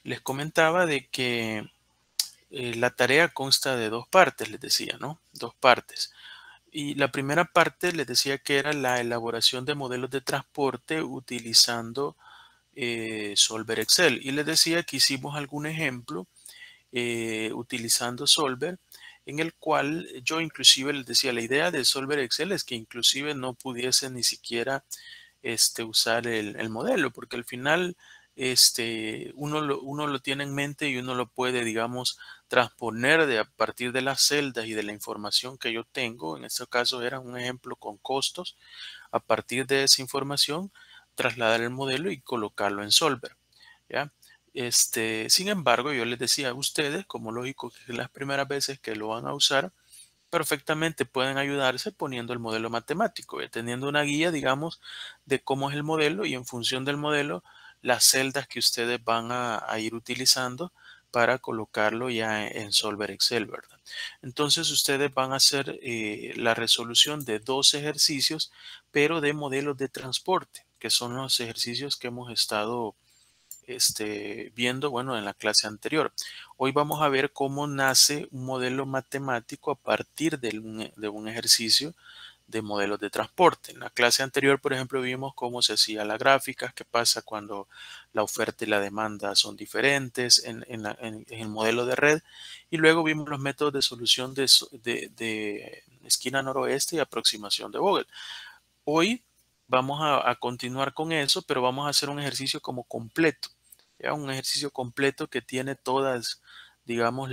les comentaba de que la tarea consta de dos partes, les decía, ¿no? Dos partes. Y la primera parte les decía que era la elaboración de modelos de transporte utilizando Solver Excel. Y les decía que hicimos algún ejemplo utilizando Solver, en el cual yo inclusive les decía, la idea de Solver Excel es que inclusive no pudiese ni siquiera usar el modelo, porque al final uno lo tiene en mente y uno lo puede, digamos, transponer a partir de las celdas y de la información que yo tengo. En este caso era un ejemplo con costos. A partir de esa información, trasladar el modelo y colocarlo en Solver, ¿ya? Sin embargo, yo les decía a ustedes, como lógico que las primeras veces que lo van a usar, perfectamente pueden ayudarse poniendo el modelo matemático, teniendo una guía, digamos, de cómo es el modelo y en función del modelo, las celdas que ustedes van a ir utilizando para colocarlo ya en Solver Excel, ¿verdad? Entonces ustedes van a hacer la resolución de dos ejercicios, pero de modelos de transporte, que son los ejercicios que hemos estado viendo, bueno, en la clase anterior. Hoy vamos a ver cómo nace un modelo matemático a partir de un ejercicio de modelos de transporte. En la clase anterior, por ejemplo, vimos cómo se hacía la gráfica, qué pasa cuando la oferta y la demanda son diferentes en el modelo de red. Y luego vimos los métodos de solución de esquina noroeste y aproximación de Vogel. Hoy vamos a continuar con eso, pero vamos a hacer un ejercicio como completo, ¿ya? Un ejercicio completo que tiene todas, digamos,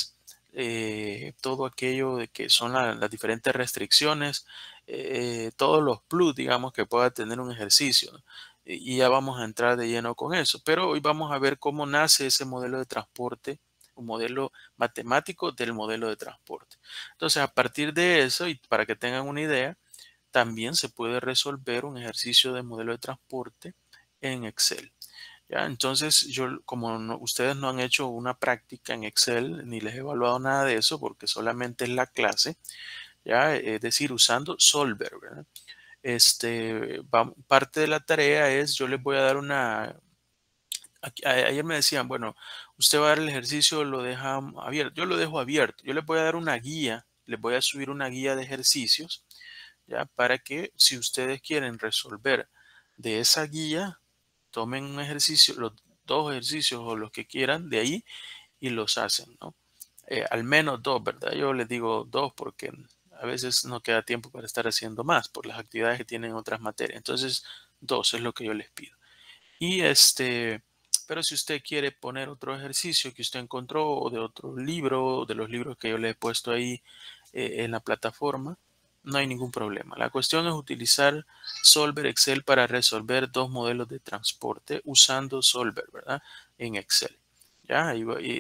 todo aquello de que son las diferentes restricciones, todos los plus, digamos, que pueda tener un ejercicio, ¿no? Y ya vamos a entrar de lleno con eso. Pero hoy vamos a ver cómo nace ese modelo de transporte, un modelo matemático del modelo de transporte. Entonces, a partir de eso, y para que tengan una idea, también se puede resolver un ejercicio de modelo de transporte en Excel. ¿Ya? Entonces, como ustedes no han hecho una práctica en Excel, ni les he evaluado nada de eso, porque solamente es la clase, ¿ya? Es decir, usando Solver, ¿verdad? Parte de la tarea es, yo les voy a dar ayer me decían, bueno, usted va a dar el ejercicio, lo deja abierto. Yo lo dejo abierto. Yo les voy a dar una guía, les voy a subir una guía de ejercicios, ¿ya? Para que si ustedes quieren resolver de esa guía, tomen un ejercicio, los dos ejercicios o los que quieran de ahí y los hacen, ¿no? Al menos dos, ¿verdad? Yo les digo dos porque a veces no queda tiempo para estar haciendo más por las actividades que tienen otras materias. Entonces, dos es lo que yo les pido. Y pero si usted quiere poner otro ejercicio que usted encontró o de otro libro, de los libros que yo le he puesto ahí en la plataforma, no hay ningún problema. La cuestión es utilizar Solver Excel para resolver dos modelos de transporte usando Solver, ¿verdad? En Excel. ¿Ya?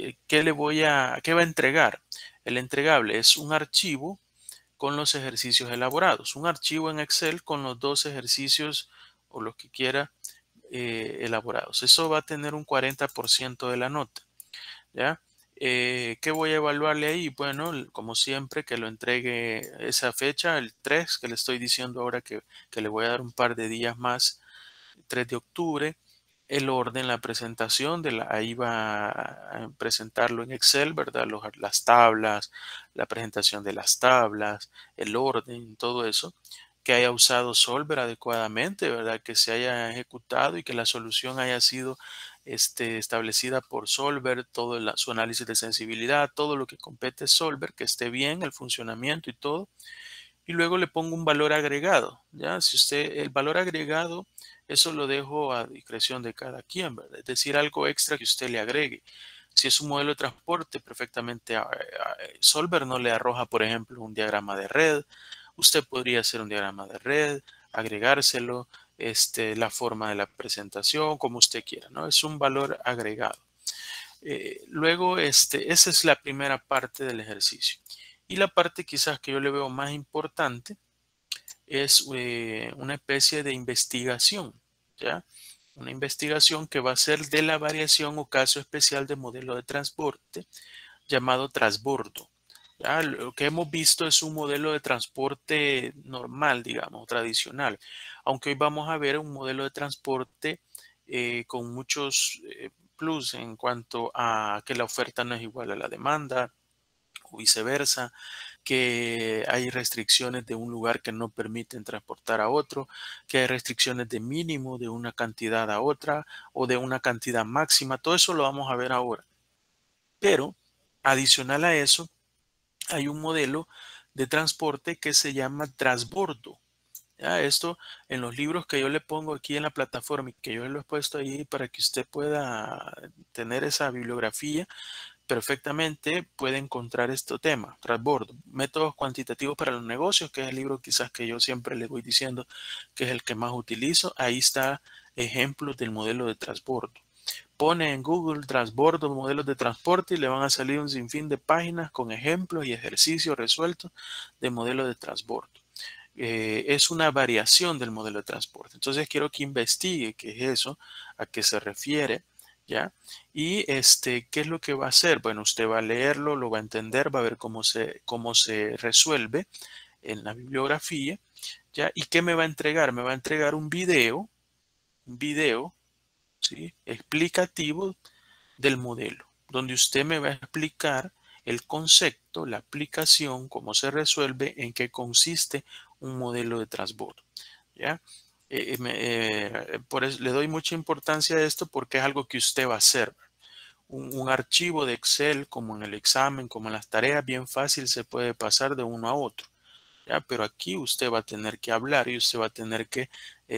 ¿Qué va a entregar? El entregable es un archivo con los ejercicios elaborados, un archivo en Excel con los dos ejercicios o los que quiera elaborados. Eso va a tener un 40% de la nota, ¿ya? ¿Qué voy a evaluarle ahí? Bueno, como siempre, que lo entregue esa fecha, el 3, que le estoy diciendo ahora que le voy a dar un par de días más, 3 de octubre. El orden, la presentación, ahí va a presentarlo en Excel, ¿verdad? Las tablas, la presentación de las tablas, el orden, todo eso. Que haya usado Solver adecuadamente, ¿verdad? Que se haya ejecutado y que la solución haya sido establecida por Solver, su análisis de sensibilidad, todo lo que compete Solver, que esté bien, el funcionamiento y todo. Y luego le pongo un valor agregado, ¿ya? Si usted, el valor agregado, eso lo dejo a discreción de cada quien, ¿verdad? Es decir, algo extra que usted le agregue. Si es un modelo de transporte, perfectamente Solver no le arroja, por ejemplo, un diagrama de red. Usted podría hacer un diagrama de red, agregárselo, la forma de la presentación, como usted quiera, ¿no? Es un valor agregado. Luego, esa es la primera parte del ejercicio. Y la parte quizás que yo le veo más importante es una especie de investigación, ¿ya? Una investigación que va a ser de la variación o caso especial de modelo de transporte llamado transbordo. ¿Ya? Lo que hemos visto es un modelo de transporte normal, digamos, tradicional, aunque hoy vamos a ver un modelo de transporte con muchos plus en cuanto a que la oferta no es igual a la demanda o viceversa, que hay restricciones de un lugar que no permiten transportar a otro, que hay restricciones de mínimo de una cantidad a otra o de una cantidad máxima. Todo eso lo vamos a ver ahora. Pero adicional a eso, hay un modelo de transporte que se llama transbordo. Ya, esto en los libros que yo le pongo aquí en la plataforma y que yo lo he puesto ahí para que usted pueda tener esa bibliografía, perfectamente puede encontrar este tema, transbordo, métodos cuantitativos para los negocios, que es el libro quizás que yo siempre le voy diciendo que es el que más utilizo. Ahí está ejemplos del modelo de transbordo. Pone en Google transbordo, modelos de transporte y le van a salir un sinfín de páginas con ejemplos y ejercicios resueltos de modelos de transbordo. Es una variación del modelo de transporte. Entonces quiero que investigue qué es eso, a qué se refiere, ¿ya? Y ¿qué es lo que va a hacer? Bueno, usted va a leerlo, lo va a entender, va a ver cómo se resuelve en la bibliografía, ¿ya? ¿Y qué me va a entregar? Me va a entregar un video, ¿sí? Explicativo del modelo, donde usted me va a explicar el concepto, la aplicación, cómo se resuelve, en qué consiste un modelo de transbordo. ¿Ya? Por eso le doy mucha importancia a esto porque es algo que usted va a hacer. Un archivo de Excel, como en el examen, como en las tareas, bien fácil se puede pasar de uno a otro. ¿Ya? Pero aquí usted va a tener que hablar y usted va a tener que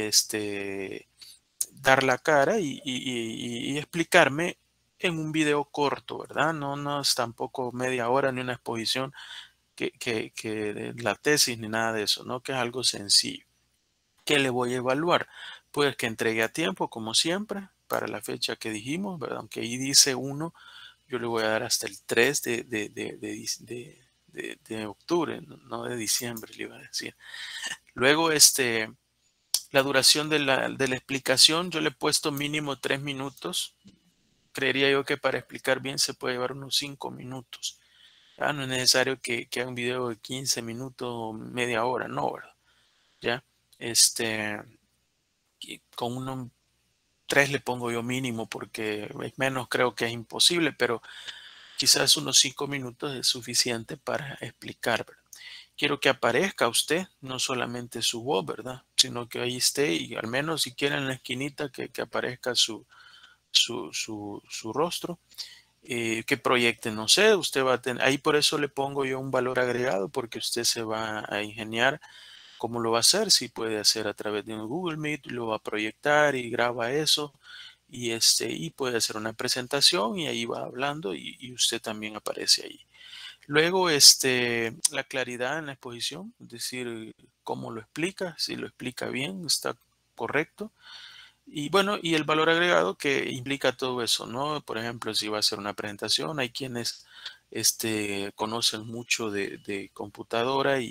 dar la cara y explicarme en un video corto, ¿verdad? No es tampoco media hora ni una exposición que de la tesis ni nada de eso, ¿no? Que es algo sencillo. ¿Qué le voy a evaluar? Pues que entregue a tiempo, como siempre, para la fecha que dijimos, ¿verdad? Aunque ahí dice 1, yo le voy a dar hasta el 3 de octubre, no de diciembre, le iba a decir. Luego, la duración de la explicación, yo le he puesto mínimo 3 minutos. Creería yo que para explicar bien se puede llevar unos 5 minutos. ¿Ya? No es necesario que haga un video de 15 minutos o media hora, no, ¿verdad? ¿Ya? Este, con unos 3 le pongo yo mínimo porque menos creo que es imposible, pero quizás unos 5 minutos es suficiente para explicar, ¿verdad? Quiero que aparezca usted, no solamente su voz, ¿verdad? Sino que ahí esté y al menos si quiere en la esquinita que aparezca su rostro, que proyecte, no sé, usted va a tener, ahí por eso le pongo yo un valor agregado porque usted se va a ingeniar cómo lo va a hacer, si puede hacer a través de un Google Meet, lo va a proyectar y graba eso y puede hacer una presentación y ahí va hablando y usted también aparece ahí. Luego, la claridad en la exposición, es decir, cómo lo explica, si lo explica bien, está correcto. Y bueno, y el valor agregado que implica todo eso, ¿no? Por ejemplo, si va a hacer una presentación, hay quienes conocen mucho de computadora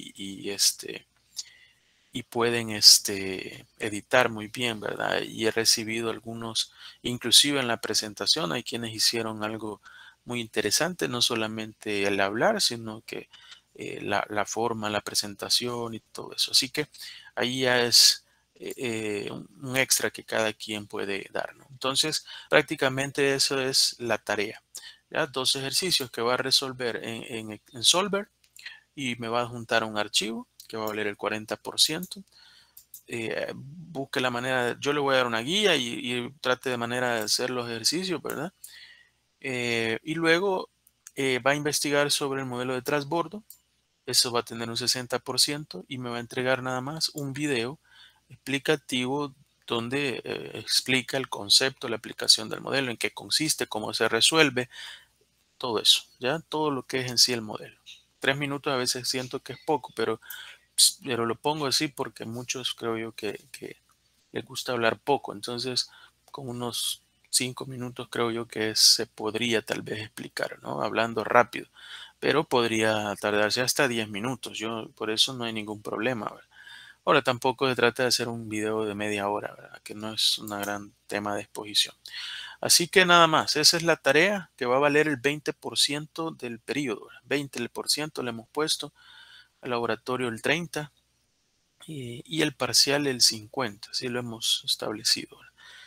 y pueden editar muy bien, ¿verdad? Y he recibido algunos, inclusive en la presentación, hay quienes hicieron algo muy interesante, no solamente el hablar, sino que la forma, la presentación y todo eso. Así que ahí ya es un extra que cada quien puede dar, ¿no? Entonces, prácticamente eso es la tarea. ¿Ya? 2 ejercicios que va a resolver en Solver y me va a juntar un archivo que va a valer el 40%. Busque la manera, yo le voy a dar una guía y trate de manera de hacer los ejercicios, ¿verdad? Y luego va a investigar sobre el modelo de transbordo, eso va a tener un 60% y me va a entregar nada más un video explicativo donde explica el concepto, la aplicación del modelo, en qué consiste, cómo se resuelve, todo eso, ¿ya? Todo lo que es en sí el modelo. 3 minutos a veces siento que es poco, pero lo pongo así porque muchos creo yo que les gusta hablar poco. Entonces, con unos 5 minutos creo yo que se podría tal vez explicar, ¿no? Hablando rápido, pero podría tardarse hasta 10 minutos. Yo, por eso no hay ningún problema, ¿verdad? Ahora, tampoco se trata de hacer un video de media hora, ¿verdad? Que no es un gran tema de exposición. Así que nada más, esa es la tarea que va a valer el 20% del periodo. 20% le hemos puesto, al laboratorio el 30% y el parcial el 50%, así lo hemos establecido.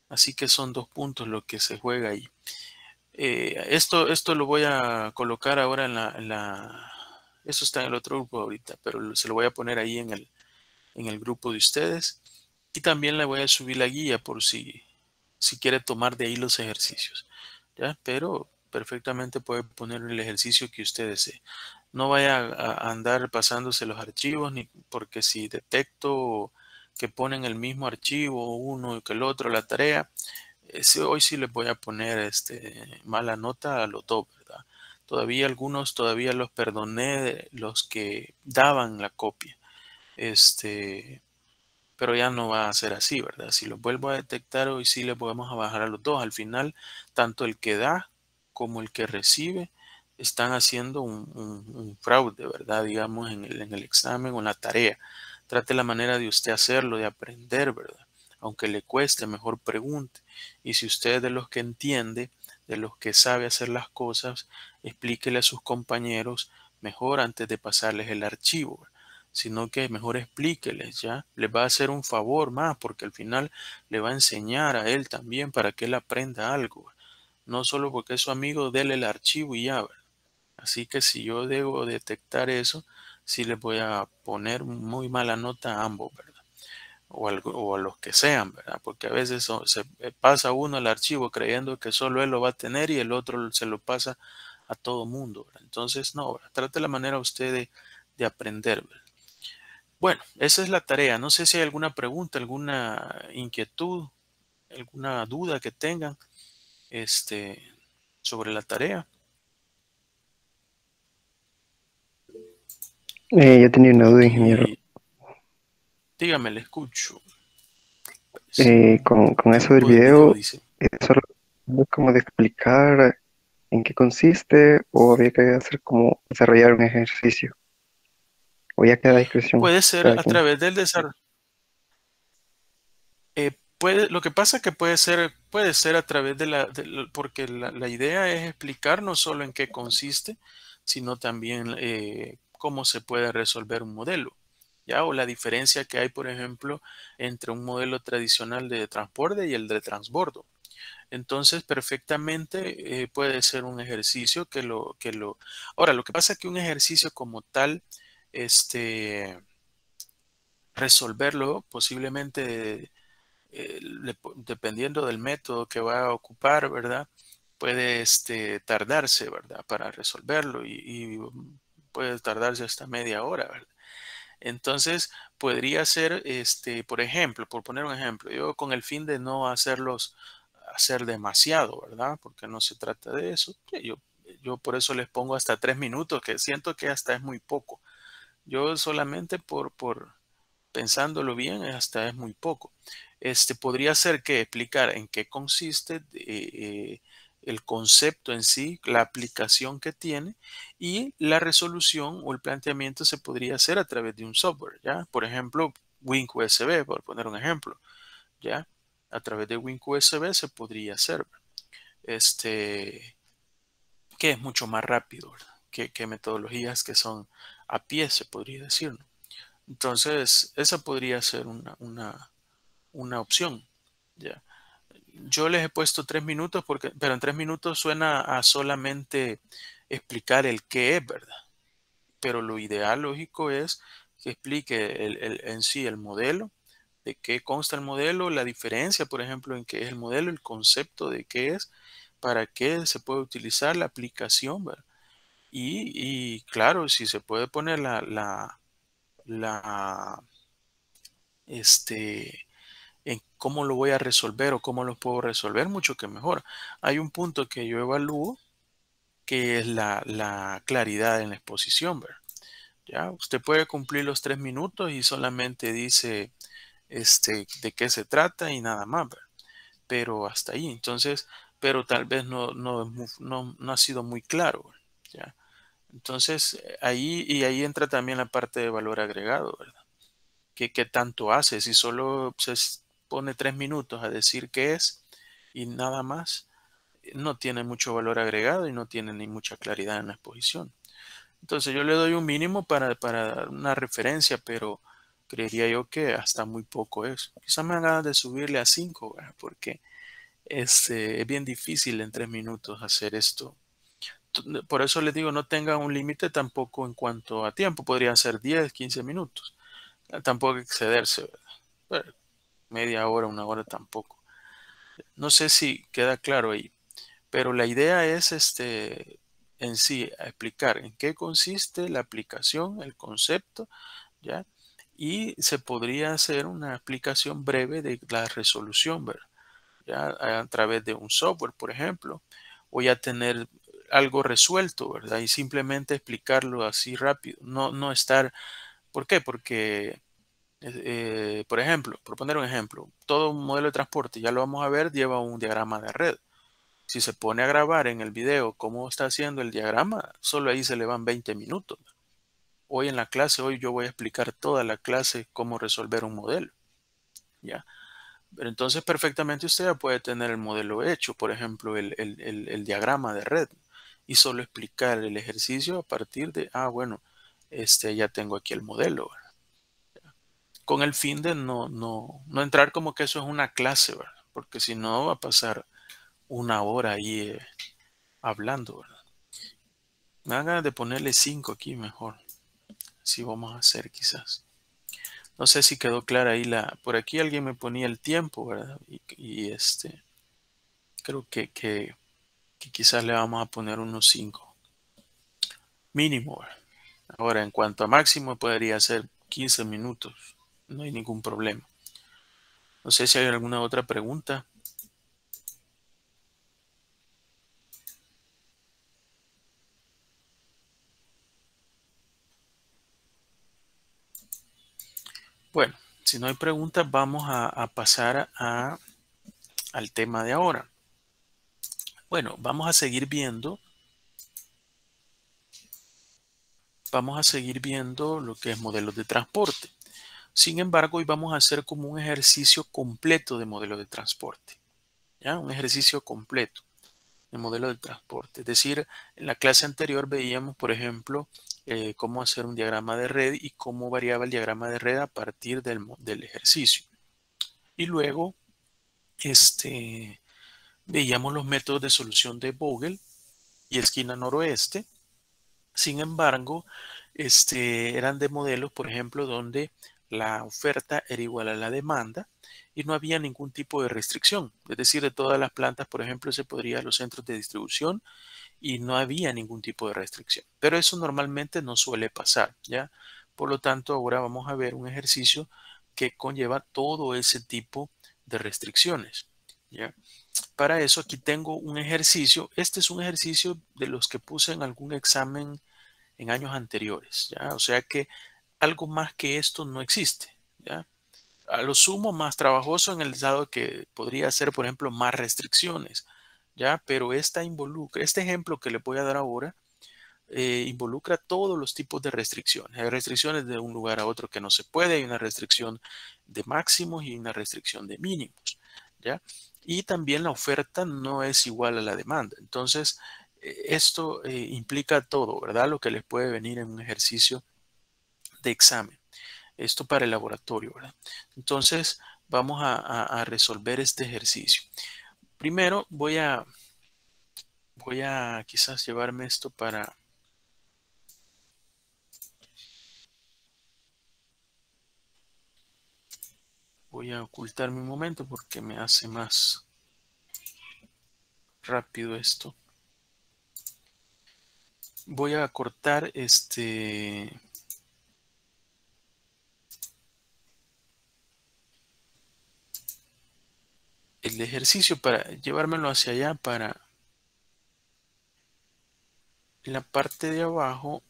Así que son 2 puntos lo que se juega ahí. Esto lo voy a colocar ahora eso está en el otro grupo ahorita, pero se lo voy a poner ahí en el grupo de ustedes. Y también le voy a subir la guía por si quiere tomar de ahí los ejercicios. ¿Ya? Pero perfectamente puede poner el ejercicio que usted desee. No vaya a andar pasándose los archivos, ni porque si detecto que ponen el mismo archivo uno que el otro, la tarea, hoy sí les voy a poner mala nota a los dos, ¿verdad? Todavía algunos, todavía los perdoné, los que daban la copia. Pero ya no va a ser así, ¿verdad? Si los vuelvo a detectar, hoy sí le podemos a bajar a los dos. Al final, tanto el que da como el que recibe están haciendo un fraude, ¿verdad? Digamos, en el examen o en la tarea. Trate la manera de usted hacerlo, de aprender, ¿verdad? Aunque le cueste, mejor pregunte. Y si usted es de los que entiende, de los que sabe hacer las cosas, explíquele a sus compañeros mejor antes de pasarles el archivo, ¿verdad? Sino que mejor explíqueles, ¿ya? Les va a hacer un favor más porque al final le va a enseñar a él también para que él aprenda algo. No solo porque es su amigo, dele el archivo y ya, ¿verdad? Así que si yo debo detectar eso, sí les voy a poner muy mala nota a ambos, ¿verdad? O a los que sean, ¿verdad? Porque a veces se pasa uno el archivo creyendo que solo él lo va a tener y el otro se lo pasa a todo mundo, ¿verdad? Entonces, no, ¿verdad? Trate la manera usted de aprender, ¿verdad? Bueno, esa es la tarea. No sé si hay alguna pregunta, alguna inquietud, alguna duda que tengan este, sobre la tarea. Yo tenía una duda, ingeniero. Aquí, dígame, le escucho. Sí, Con ¿qué eso del tipo de video video, dice? solo es como de explicar en qué consiste o había que hacer como desarrollar un ejercicio o ya queda a discreción Puede de ser cada a quien. través del desarrollo. Lo que pasa que puede ser a través porque la idea es explicar no solo en qué consiste, sino también cómo se puede resolver un modelo, ¿ya? O la diferencia que hay, por ejemplo, entre un modelo tradicional de transporte y el de transbordo. Entonces, perfectamente puede ser un ejercicio Ahora, lo que pasa es que un ejercicio como tal, resolverlo posiblemente dependiendo del método que va a ocupar, ¿verdad? Puede tardarse, ¿verdad? Para resolverlo y puede tardarse hasta media hora, ¿verdad? Entonces, podría ser, por ejemplo, por poner un ejemplo, yo con el fin de no hacer demasiado, ¿verdad? Porque no se trata de eso. Yo por eso les pongo hasta 3 minutos, que siento que hasta es muy poco. Yo solamente pensándolo bien, hasta es muy poco. Podría ser que explicar en qué consiste el concepto en sí, la aplicación que tiene y la resolución o el planteamiento se podría hacer a través de un software, ¿ya? Por ejemplo, Wink USB, por poner un ejemplo, ¿ya? A través de Wink USB se podría hacer, este, que es mucho más rápido, ¿verdad? Que metodologías que son a pie, se podría decir, ¿no? Entonces, esa podría ser una opción. ¿Ya? Yo les he puesto 3 minutos, pero en 3 minutos suena a solamente explicar el qué es, ¿verdad? Pero lo ideal, lógico, es que explique en sí el modelo, de qué consta el modelo, la diferencia, por ejemplo, en qué es el modelo, el concepto de qué es, para qué se puede utilizar la aplicación, ¿verdad? Y claro, si se puede poner la este, en cómo lo voy a resolver o cómo lo puedo resolver, mucho que mejor. Hay un punto que yo evalúo que es la claridad en la exposición, ¿verdad? Ya, usted puede cumplir los 3 minutos y solamente dice de qué se trata y nada más, ¿verdad? Pero hasta ahí. Entonces, pero tal vez no ha sido muy claro, ¿verdad? Ya. Entonces, ahí entra también la parte de valor agregado, ¿verdad? ¿Qué tanto hace? Si solo pone 3 minutos a decir qué es y nada más, no tiene mucho valor agregado y no tiene ni mucha claridad en la exposición. Entonces yo le doy un mínimo para dar una referencia, pero creería yo que hasta muy poco es. Quizás me hagan ganas de subirle a 5, ¿verdad? Porque Es bien difícil en 3 minutos hacer esto. Por eso les digo, no tenga un límite tampoco en cuanto a tiempo. Podrían ser 10, 15 minutos. Tampoco excederse, ¿verdad? Bueno, media hora, una hora tampoco. No sé si queda claro ahí, pero la idea es en sí explicar en qué consiste la aplicación, el concepto, ¿ya? Y se podría hacer una explicación breve de la resolución, ¿verdad? Ya a través de un software, por ejemplo, o ya tener algo resuelto, ¿verdad? Y simplemente explicarlo así rápido, no estar, ¿por qué? Porque, por ejemplo, por poner un ejemplo, todo un modelo de transporte, ya lo vamos a ver, lleva un diagrama de red. Si se pone a grabar en el video cómo está haciendo el diagrama, solo ahí se le van 20 minutos. Hoy en la clase, hoy yo voy a explicar toda la clase cómo resolver un modelo, ¿ya? Pero entonces perfectamente usted ya puede tener el modelo hecho, por ejemplo, el diagrama de red, y solo explicar el ejercicio a partir de, bueno, ya tengo aquí el modelo, ¿verdad? Con el fin de no entrar como que eso es una clase, ¿verdad? Porque si no va a pasar una hora ahí hablando, ¿verdad? Me dan ganas de ponerle 5 aquí mejor. Así vamos a hacer quizás. No sé si quedó clara ahí por aquí alguien me ponía el tiempo, ¿verdad? Y creo que quizás le vamos a poner unos 5 mínimo, ¿verdad? Ahora, en cuanto a máximo, podría ser 15 minutos. No hay ningún problema. No sé si hay alguna otra pregunta. Bueno, si no hay preguntas, vamos a pasar al tema de ahora. Bueno, vamos a seguir viendo lo que es modelos de transporte. Sin embargo, hoy vamos a hacer como un ejercicio completo de modelo de transporte. ¿Ya? Un ejercicio completo de modelo de transporte. Es decir, en la clase anterior veíamos, por ejemplo, cómo hacer un diagrama de red y cómo variaba el diagrama de red a partir del ejercicio. Y luego, veíamos los métodos de solución de Vogel y esquina noroeste. Sin embargo, eran de modelos, por ejemplo, donde la oferta era igual a la demanda y no había ningún tipo de restricción. Es decir, de todas las plantas, por ejemplo, se podría a los centros de distribución y no había ningún tipo de restricción. Pero eso normalmente no suele pasar, ¿ya? Por lo tanto, ahora vamos a ver un ejercicio que conlleva todo ese tipo de restricciones, ¿ya? Para eso aquí tengo un ejercicio. Este es un ejercicio de los que puse en algún examen en años anteriores, ¿ya? O sea que algo más que esto no existe, ¿ya? A lo sumo más trabajoso en el dado que podría ser, por ejemplo, más restricciones, ¿ya? Pero este ejemplo que le voy a dar ahora, involucra todos los tipos de restricciones. Hay restricciones de un lugar a otro que no se puede, hay una restricción de máximos y una restricción de mínimos, ¿ya? Y también la oferta no es igual a la demanda. Entonces, esto implica todo, ¿verdad? Lo que les puede venir en un ejercicio de examen. Esto para el laboratorio, ¿verdad? Entonces, vamos a resolver este ejercicio. Primero, voy a quizás llevarme esto para... Voy a ocultarme un momento porque me hace más rápido esto. Voy a cortar el ejercicio para llevármelo hacia allá para en la parte de abajo.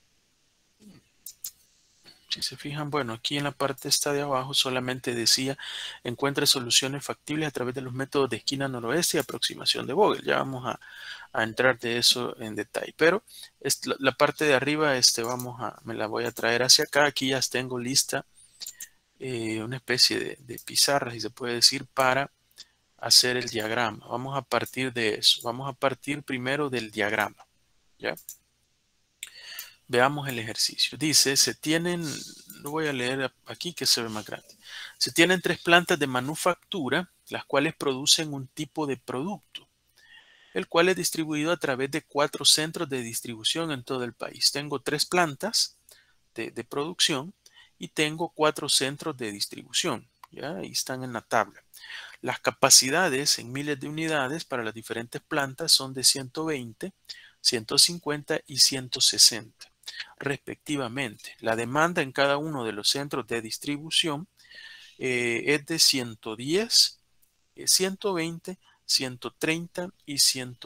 Si se fijan, bueno, aquí en la parte esta de abajo solamente decía encuentre soluciones factibles a través de los métodos de esquina noroeste y aproximación de Vogel. Ya vamos a entrar de eso en detalle. Pero la parte de arriba, me la voy a traer hacia acá. Aquí ya tengo lista una especie de pizarra, si se puede decir, para hacer el diagrama. Vamos a partir de eso. Vamos a partir primero del diagrama, ¿ya? Veamos el ejercicio. Dice, lo voy a leer aquí que se ve más grande. Se tienen 3 plantas de manufactura, las cuales producen un tipo de producto, el cual es distribuido a través de 4 centros de distribución en todo el país. Tengo 3 plantas de producción y tengo 4 centros de distribución. ¿Ya? Ahí están en la tabla. Las capacidades en miles de unidades para las diferentes plantas son de 120, 150 y 160, respectivamente. La demanda en cada uno de los centros de distribución es de 110, 120, 130 y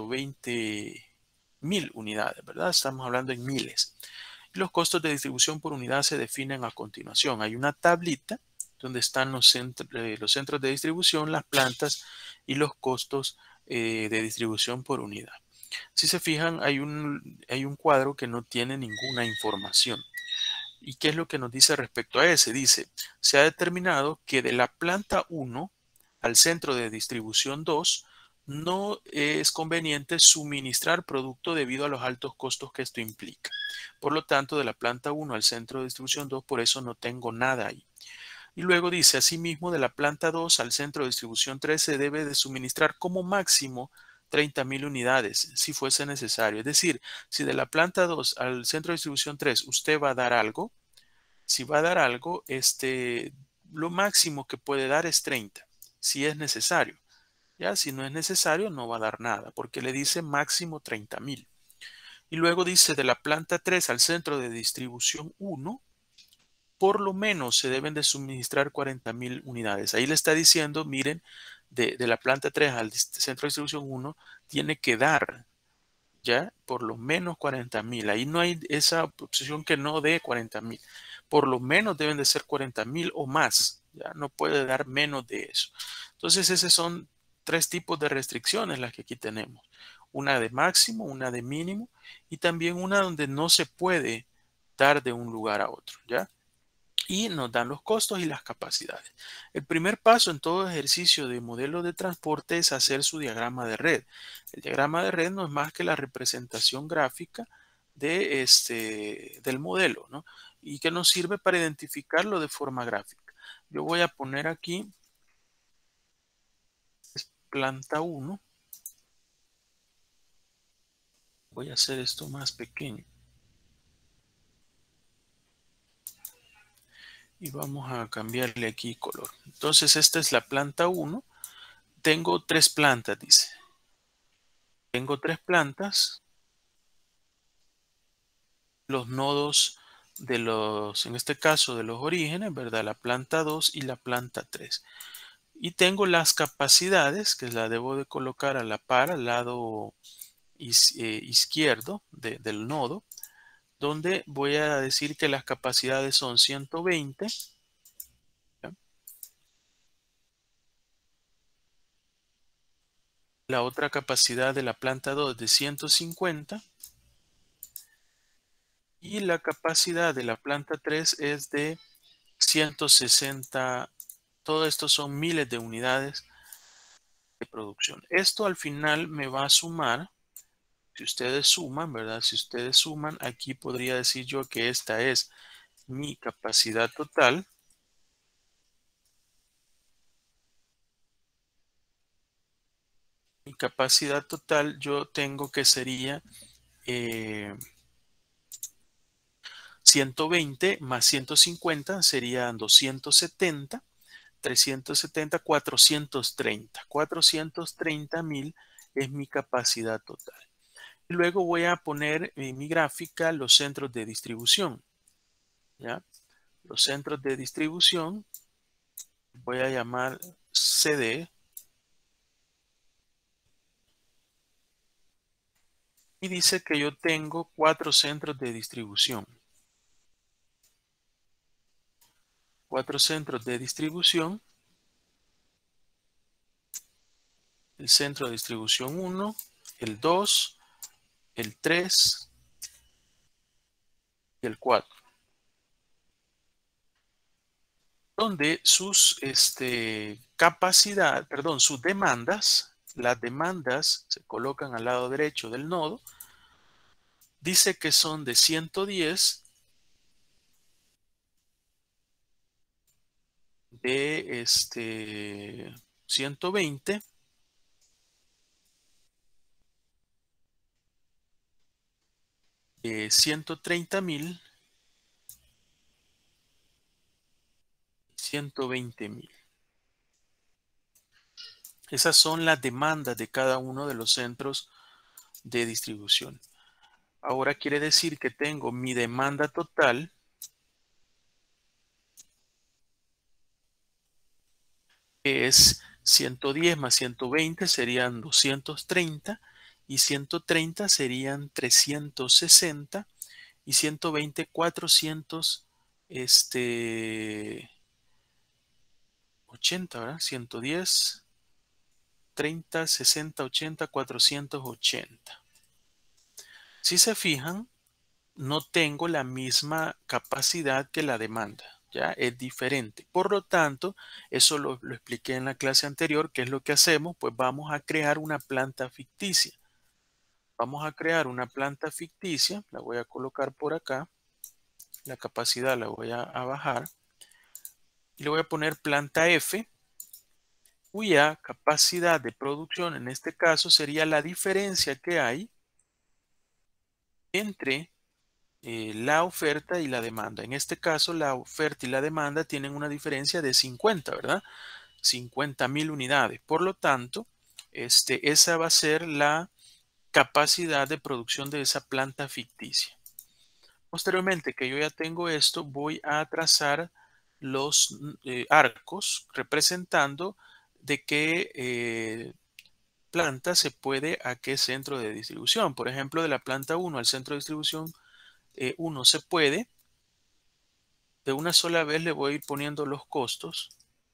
120.000 unidades, ¿verdad? Estamos hablando en miles. Los costos de distribución por unidad se definen a continuación. Hay una tablita donde están los centros de distribución, las plantas y los costos de distribución por unidad. Si se fijan, hay un cuadro que no tiene ninguna información. ¿Y qué es lo que nos dice respecto a ese? Dice, se ha determinado que de la planta 1 al centro de distribución 2 no es conveniente suministrar producto debido a los altos costos que esto implica. Por lo tanto, de la planta 1 al centro de distribución 2, por eso no tengo nada ahí. Y luego dice, asimismo, de la planta 2 al centro de distribución 3 se debe de suministrar como máximo 30.000 unidades, si fuese necesario. Es decir, si de la planta 2 al centro de distribución 3 usted va a dar algo, si va a dar algo, lo máximo que puede dar es 30, si es necesario. Ya, si no es necesario, no va a dar nada, porque le dice máximo 30.000. Y luego dice de la planta 3 al centro de distribución 1, por lo menos se deben de suministrar 40.000 unidades. Ahí le está diciendo, miren, de la planta 3 al centro de distribución 1, tiene que dar ya por lo menos 40.000. Ahí no hay esa opción que no dé 40.000. Por lo menos deben de ser 40.000 o más. Ya no puede dar menos de eso. Entonces, esos son 3 tipos de restricciones las que aquí tenemos. Una de máximo, una de mínimo y también una donde no se puede dar de un lugar a otro. ¿Ya? Y nos dan los costos y las capacidades. El primer paso en todo ejercicio de modelo de transporte es hacer su diagrama de red. El diagrama de red no es más que la representación gráfica del modelo, ¿no? Y que nos sirve para identificarlo de forma gráfica. Yo voy a poner aquí planta 1. Voy a hacer esto más pequeño. Y vamos a cambiarle aquí color. Entonces esta es la planta 1. Tengo 3 plantas, dice. Tengo 3 plantas. Los nodos en este caso, de los orígenes, ¿verdad? La planta 2 y la planta 3. Y tengo las capacidades, que la debo de colocar a la par, al lado izquierdo del nodo, donde voy a decir que las capacidades son 120. ¿Ya? La otra capacidad de la planta 2 de 150. Y la capacidad de la planta 3 es de 160. Todo esto son miles de unidades de producción. Esto al final me va a sumar, si ustedes suman, ¿verdad? Si ustedes suman, aquí podría decir yo que esta es mi capacidad total. Mi capacidad total yo tengo que sería 120 más 150 serían 270. 370, 430. 430.000 es mi capacidad total. Y luego voy a poner en mi gráfica los centros de distribución. ¿Ya? Los centros de distribución voy a llamar CD. Y dice que yo tengo 4 centros de distribución. 4 centros de distribución. El centro de distribución 1, el 2, el 3 y el 4. Donde sus sus demandas, las demandas se colocan al lado derecho del nodo Dice que son de 110, de 120, 130,000, 120,000. Esas son las demandas de cada uno de los centros de distribución. Ahora quiere decir que tengo mi demanda total, que es 110 más 120 serían 230, y 130 serían 360, y 120, 400, 80, ¿verdad? 110, 30, 60, 80, 480. Si se fijan, no tengo la misma capacidad que la demanda, ¿ya? Es diferente. Por lo tanto, eso lo expliqué en la clase anterior. ¿Qué es lo que hacemos? Pues vamos a crear una planta ficticia. Vamos a crear una planta ficticia. La voy a colocar por acá. La capacidad la voy a bajar. Y le voy a poner planta F, cuya capacidad de producción en este caso sería la diferencia que hay entre la oferta y la demanda. En este caso, la oferta y la demanda tienen una diferencia de 50, ¿verdad? 50,000 unidades. Por lo tanto, esa va a ser la capacidad de producción de esa planta ficticia. Posteriormente que yo ya tengo esto, voy a trazar los arcos representando de qué planta se puede a qué centro de distribución. Por ejemplo, de la planta 1 al centro de distribución 1 se puede. De una sola vez le voy a ir poniendo los costos.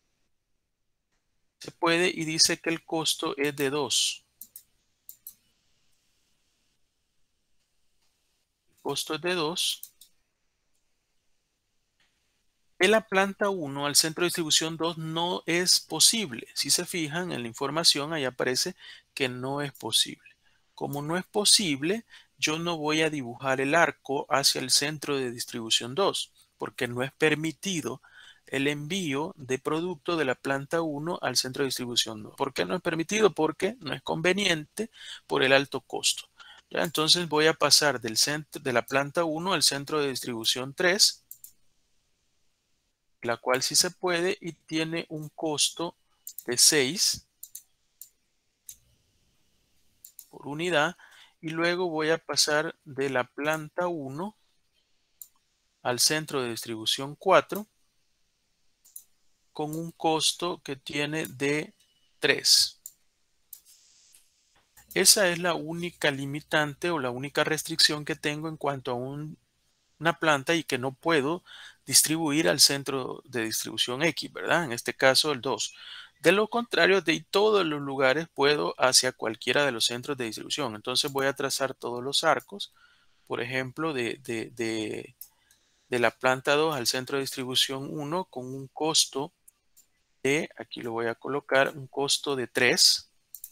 Se puede y dice que el costo es de 2. El costo es de 2. En la planta 1 al centro de distribución 2 no es posible. Si se fijan en la información, ahí aparece que no es posible. Como no es posible, yo no voy a dibujar el arco hacia el centro de distribución 2, porque no es permitido el envío de producto de la planta 1 al centro de distribución 2. ¿Por qué no es permitido? Porque no es conveniente por el alto costo. ¿Ya? Entonces voy a pasar del centro, de la planta 1 al centro de distribución 3, la cual sí se puede y tiene un costo de 6 por unidad. Y luego voy a pasar de la planta 1 al centro de distribución 4 con un costo que tiene de 3. Esa es la única limitante o la única restricción que tengo en cuanto a una planta y que no puedo distribuir al centro de distribución X, ¿verdad? En este caso el 2. De lo contrario, de todos los lugares puedo hacia cualquiera de los centros de distribución. Entonces voy a trazar todos los arcos, por ejemplo, de la planta 2 al centro de distribución 1 con un costo de, aquí lo voy a colocar, un costo de 3.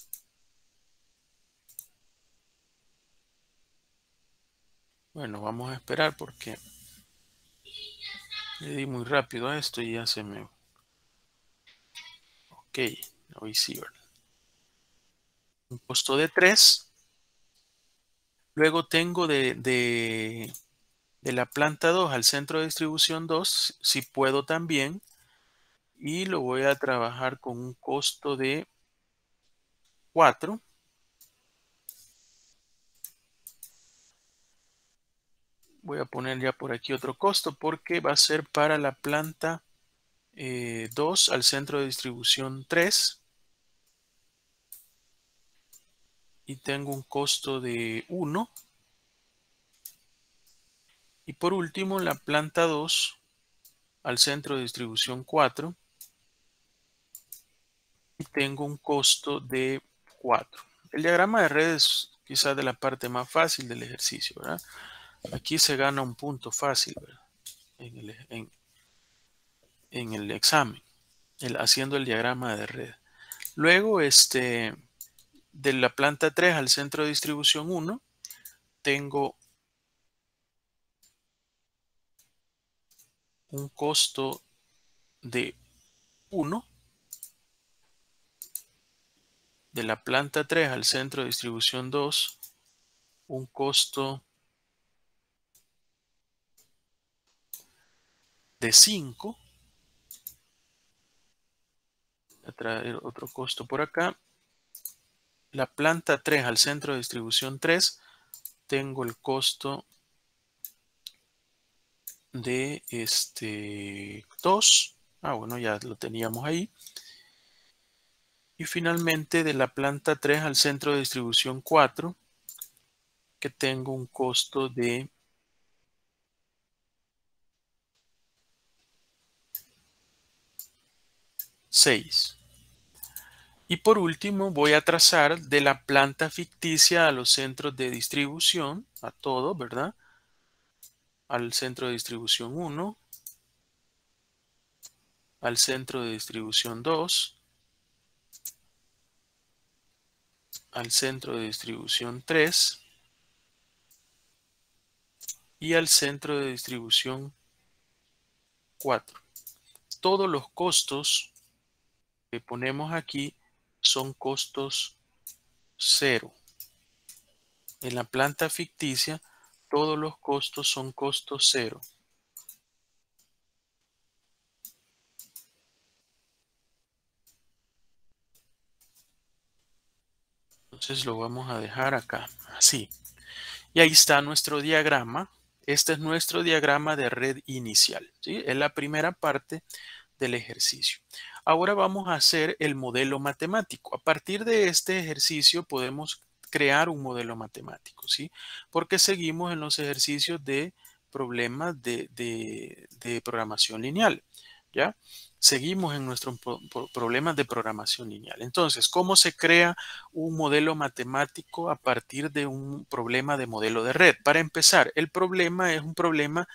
Bueno, vamos a esperar porque le di muy rápido a esto y ya se me... Ok, hoy sí, ¿verdad? Un costo de 3. Luego tengo de la planta 2 al centro de distribución 2, si puedo también, y lo voy a trabajar con un costo de 4. Voy a poner ya por aquí otro costo porque va a ser para la planta 2 al centro de distribución 3. Y tengo un costo de 1. Y por último, la planta 2 al centro de distribución 4. Y tengo un costo de 4. El diagrama de red es quizás de la parte más fácil del ejercicio, ¿verdad? Aquí se gana un punto fácil, ¿verdad? En el examen, haciendo el diagrama de red. Luego, de la planta 3 al centro de distribución 1, tengo un costo de 1 de la planta 3 al centro de distribución 2, un costo de 5. Voy a traer otro costo por acá. La planta 3 al centro de distribución 3, tengo el costo de 2. Bueno, ya lo teníamos ahí. Y finalmente de la planta 3 al centro de distribución 4, que tengo un costo de 6. Y por último voy a trazar de la planta ficticia a los centros de distribución, a todo, ¿verdad? Al centro de distribución 1, al centro de distribución 2, al centro de distribución 3 y al centro de distribución 4. Todos los costos que ponemos aquí son costos 0. En la planta ficticia, todos los costos son costos 0. Entonces lo vamos a dejar acá, así. Y ahí está nuestro diagrama. Este es nuestro diagrama de red inicial, ¿sí? Es la primera parte del ejercicio. Ahora vamos a hacer el modelo matemático. A partir de este ejercicio podemos crear un modelo matemático, ¿sí? Porque seguimos en los ejercicios de problemas de programación lineal, ¿ya? Seguimos en nuestros problemas de programación lineal. Entonces, ¿cómo se crea un modelo matemático a partir de un problema de modelo de red? Para empezar, el problema es un problema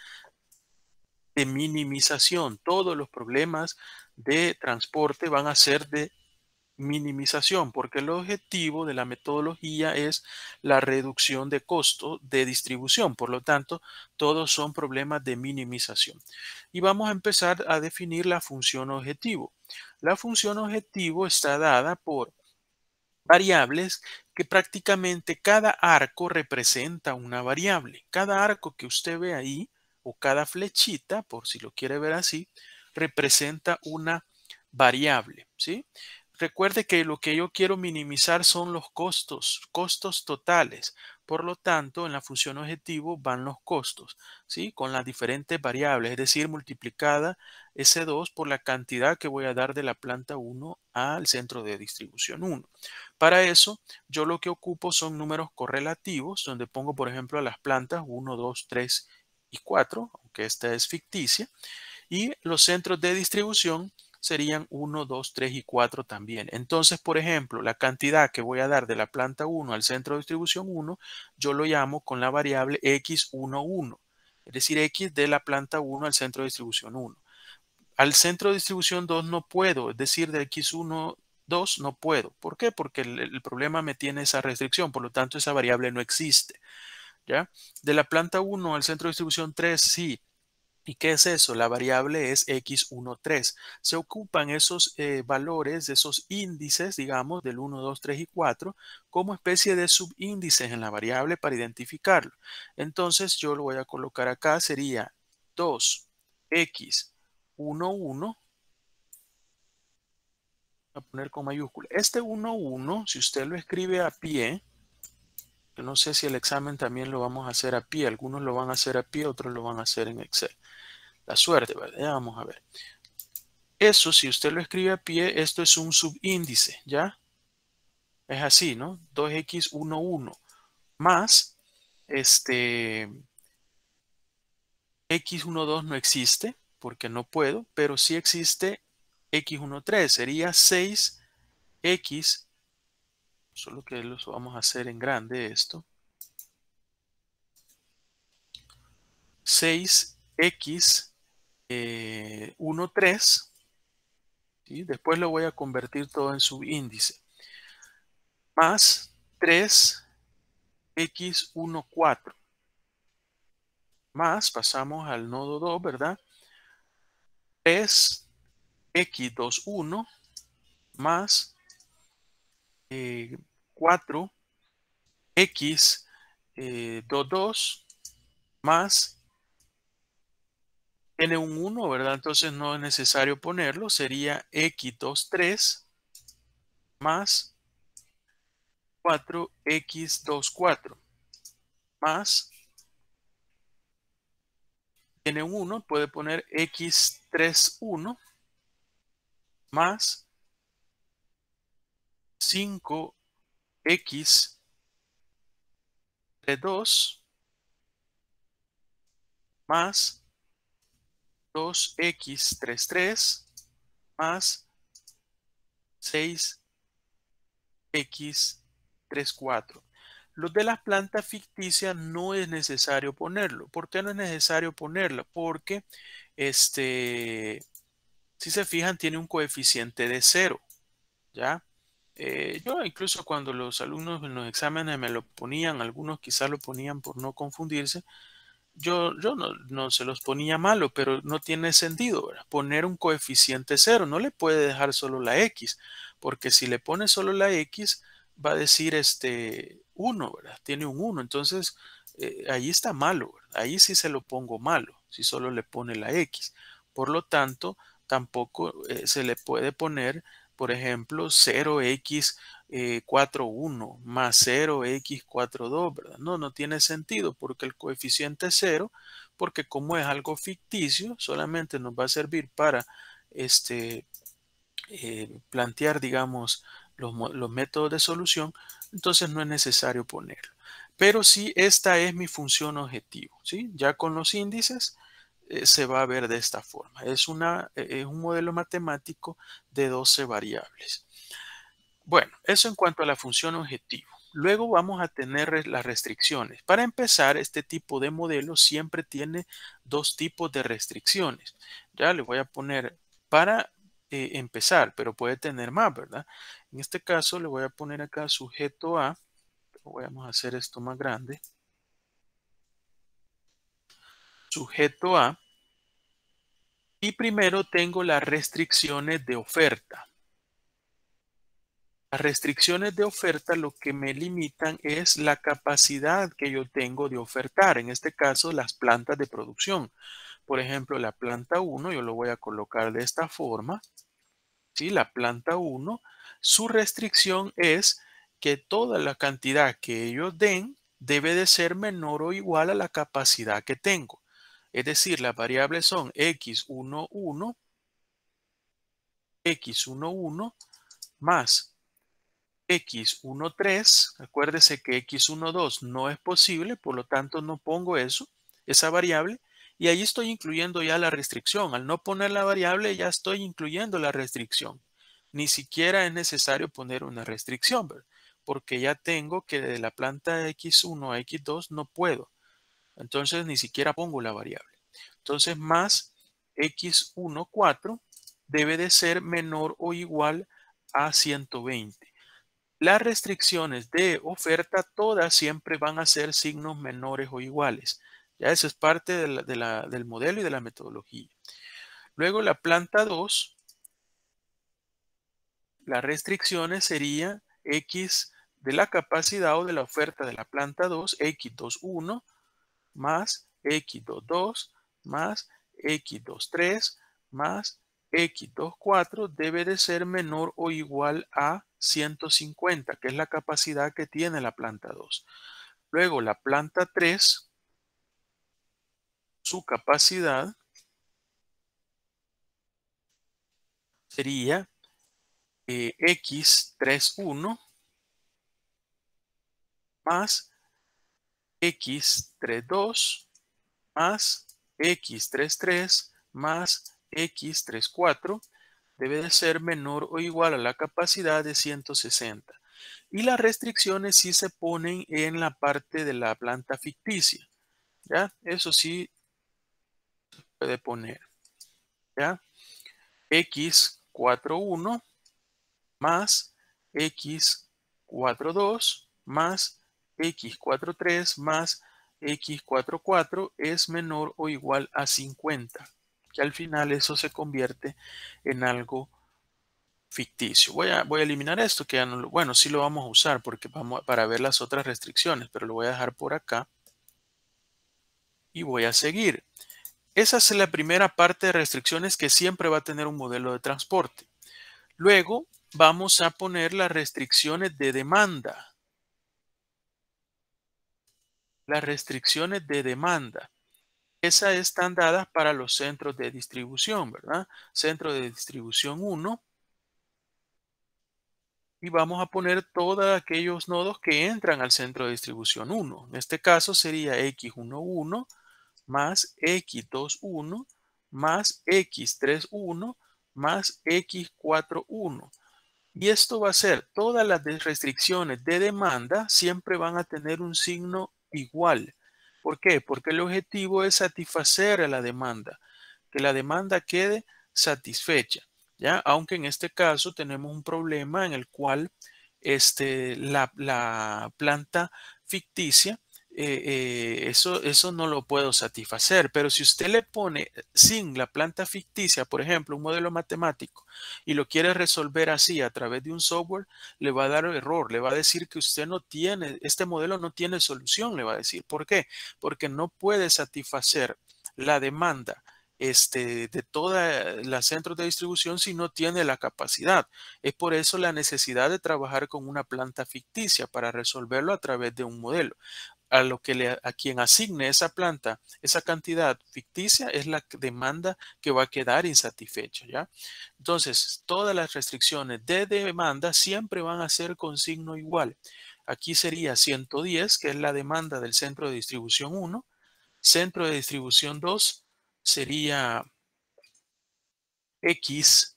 de minimización. Todos los problemas de transporte van a ser de minimización, porque el objetivo de la metodología es la reducción de costo de distribución. Por lo tanto, todos son problemas de minimización. Y vamos a empezar a definir la función objetivo. La función objetivo está dada por variables que prácticamente cada arco representa una variable. Cada arco que usted ve ahí, o cada flechita, por si lo quiere ver así, representa una variable, ¿sí? Recuerde que lo que yo quiero minimizar son los costos totales. Por lo tanto, en la función objetivo van los costos, ¿sí? Con las diferentes variables, es decir, multiplicada S2 por la cantidad que voy a dar de la planta 1 al centro de distribución 1. Para eso, yo lo que ocupo son números correlativos, donde pongo, por ejemplo, a las plantas 1, 2, 3 y 4, aunque esta es ficticia, y los centros de distribución serían 1, 2, 3 y 4 también. Entonces, por ejemplo, la cantidad que voy a dar de la planta 1 al centro de distribución 1, yo lo llamo con la variable x11, es decir, x de la planta 1 al centro de distribución 1. Al centro de distribución 2 no puedo, es decir, de x1, 2 no puedo. ¿Por qué? Porque el problema me tiene esa restricción, por lo tanto esa variable no existe, ¿ya? De la planta 1 al centro de distribución 3, sí. ¿Y qué es eso? La variable es x13. Se ocupan esos valores, esos índices, digamos, del 1, 2, 3 y 4, como especie de subíndices en la variable para identificarlo. Entonces yo lo voy a colocar acá, sería 2x11. Voy a poner con mayúscula. Este 11, si usted lo escribe a pie, yo no sé si el examen también lo vamos a hacer a pie. Algunos lo van a hacer a pie, otros lo van a hacer en Excel. La suerte, ¿verdad? Ya vamos a ver. Eso, si usted lo escribe a pie, esto es un subíndice, ¿ya? Es así, ¿no? 2x11 más x12 no existe porque no puedo, pero sí existe x13, sería 6x, solo que lo vamos a hacer en grande esto, 6x13, ¿sí? Después lo voy a convertir todo en subíndice, más 3x14, más, pasamos al nodo 2, ¿verdad? 3x21 más 4x22 más, tiene un 1, ¿verdad? Entonces no es necesario ponerlo, sería x23 más 4x24 más, tiene un 1, puede poner x31 más 5x32 más 2x33 más 6x34. Los de las plantas ficticias no es necesario ponerlo. ¿Por qué no es necesario ponerlo? Porque, si se fijan, tiene un coeficiente de 0, ¿ya? Yo incluso cuando los alumnos en los exámenes me lo ponían, algunos quizás lo ponían por no confundirse, yo no se los ponía malo, pero no tiene sentido, ¿verdad? Poner un coeficiente 0, no le puede dejar solo la x, porque si le pone solo la x, va a decir 1, ¿verdad? Tiene un 1, entonces ahí está malo, ¿verdad? Ahí sí se lo pongo malo, si solo le pone la x. Por lo tanto, tampoco se le puede poner, por ejemplo, 0x 4,1 más 0x42, ¿verdad? No tiene sentido porque el coeficiente es 0, porque como es algo ficticio, solamente nos va a servir para plantear, digamos, los métodos de solución, entonces no es necesario ponerlo. Pero sí, esta es mi función objetivo, ¿sí? Ya con los índices se va a ver de esta forma. Es un modelo matemático de 12 variables. Bueno, eso en cuanto a la función objetivo. Luego vamos a tener las restricciones. Para empezar, este tipo de modelo siempre tiene dos tipos de restricciones. Ya le voy a poner para empezar, pero puede tener más, ¿verdad? En este caso le voy a poner acá sujeto A. Vamos a hacer esto más grande. Sujeto A. Y primero tengo las restricciones de oferta. Las restricciones de oferta lo que me limitan es la capacidad que yo tengo de ofertar, en este caso las plantas de producción. Por ejemplo, la planta 1, yo lo voy a colocar de esta forma, ¿sí? La planta 1, su restricción es que toda la cantidad que ellos den debe de ser menor o igual a la capacidad que tengo. Es decir, las variables son x11, x11 más x13, acuérdese que x12 no es posible, por lo tanto no pongo esa variable, y ahí estoy incluyendo ya la restricción. Al no poner la variable ya estoy incluyendo la restricción. Ni siquiera es necesario poner una restricción, ¿verdad? Porque ya tengo que de la planta x1 a x2 no puedo. Entonces ni siquiera pongo la variable. Entonces más x14 debe de ser menor o igual a 120. Las restricciones de oferta todas siempre van a ser signos menores o iguales. Ya eso es parte del modelo y de la metodología. Luego la planta 2, las restricciones serían x de la capacidad o de la oferta de la planta 2, x21 más x22 más x23 más x24 debe de ser menor o igual a 150, que es la capacidad que tiene la planta 2. Luego la planta 3, su capacidad sería x31 más x32 más x33 más x34 debe de ser menor o igual a la capacidad de 160. Y las restricciones sí se ponen en la parte de la planta ficticia. ¿Ya? Eso sí puede poner. ¿Ya? x41 más x42 más x43 más x44 es menor o igual a 50. que al final eso se convierte en algo ficticio. Voy a eliminar esto, que ya no, bueno, sí lo vamos a usar porque vamos para ver las otras restricciones, pero lo voy a dejar por acá y voy a seguir. Esa es la primera parte de restricciones que siempre va a tener un modelo de transporte. Luego vamos a poner las restricciones de demanda. Las restricciones de demanda. Esas están dadas para los centros de distribución, ¿verdad? Centro de distribución 1. Y vamos a poner todos aquellos nodos que entran al centro de distribución 1. En este caso sería X11 más X21 más X31 más X41. Y esto va a ser, todas las restricciones de demanda siempre van a tener un signo igual. ¿Por qué? Porque el objetivo es satisfacer a la demanda, que la demanda quede satisfecha, ¿ya? Aunque en este caso tenemos un problema en el cual la planta ficticia, eso no lo puedo satisfacer, pero si usted le pone sin la planta ficticia, por ejemplo, un modelo matemático, y lo quiere resolver así a través de un software, le va a dar error, le va a decir que usted no tiene, este modelo no tiene solución, le va a decir. ¿Por qué? Porque no puede satisfacer la demanda de todos los centros de distribución si no tiene la capacidad. Es por eso la necesidad de trabajar con una planta ficticia para resolverlo a través de un modelo. A quien asigne esa planta, esa cantidad ficticia es la demanda que va a quedar insatisfecha, ¿ya? Entonces, todas las restricciones de demanda siempre van a ser con signo igual. Aquí sería 110, que es la demanda del centro de distribución 1. Centro de distribución 2 sería X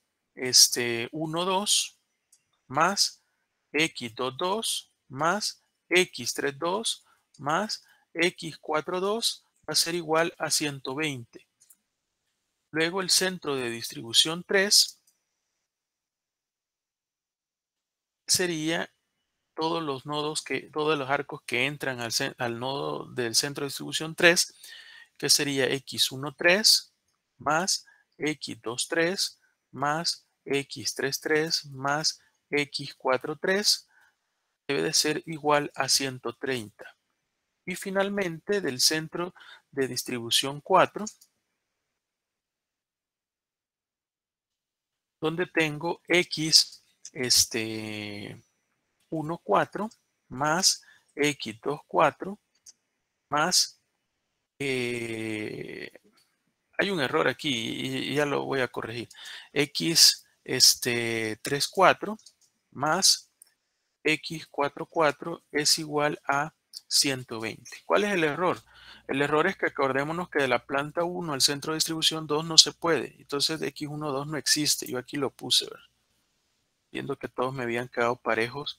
12 más X22 más X32 más X42 va a ser igual a 120. Luego el centro de distribución 3 sería todos los nodos todos los arcos que entran al nodo del centro de distribución 3, que sería X13 más X23 más X33 más X43 debe de ser igual a 130. Y finalmente del centro de distribución 4, donde tengo X 14 más X24 más, hay un error aquí y ya lo voy a corregir, X 34 más X44 es igual a 120. ¿Cuál es el error? El error es que acordémonos que de la planta 1 al centro de distribución 2 no se puede. Entonces de X12 no existe. Yo aquí lo puse, ¿verdad? Viendo que todos me habían quedado parejos.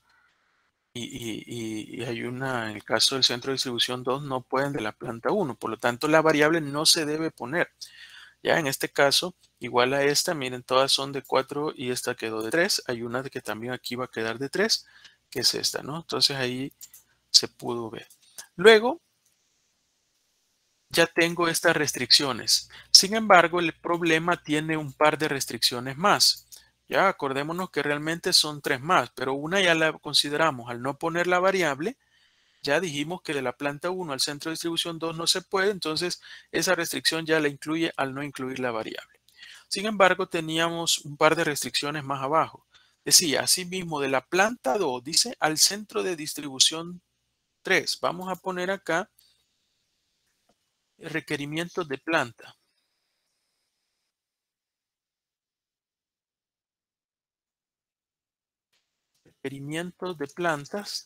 Y hay una, en el caso del centro de distribución 2 no pueden de la planta 1. Por lo tanto, la variable no se debe poner. Ya en este caso, igual a esta, miren, todas son de 4 y esta quedó de 3. Hay una que también aquí va a quedar de 3, que es esta, ¿no? Entonces ahí se pudo ver. Luego, ya tengo estas restricciones. Sin embargo, el problema tiene un par de restricciones más. Ya acordémonos que realmente son 3 más, pero una ya la consideramos. Al no poner la variable, ya dijimos que de la planta 1 al centro de distribución 2 no se puede, entonces esa restricción ya la incluye al no incluir la variable. Sin embargo, teníamos un par de restricciones más abajo. Decía, asimismo, de la planta 2, dice, al centro de distribución 3. Vamos a poner acá requerimientos de planta. Requerimientos de plantas.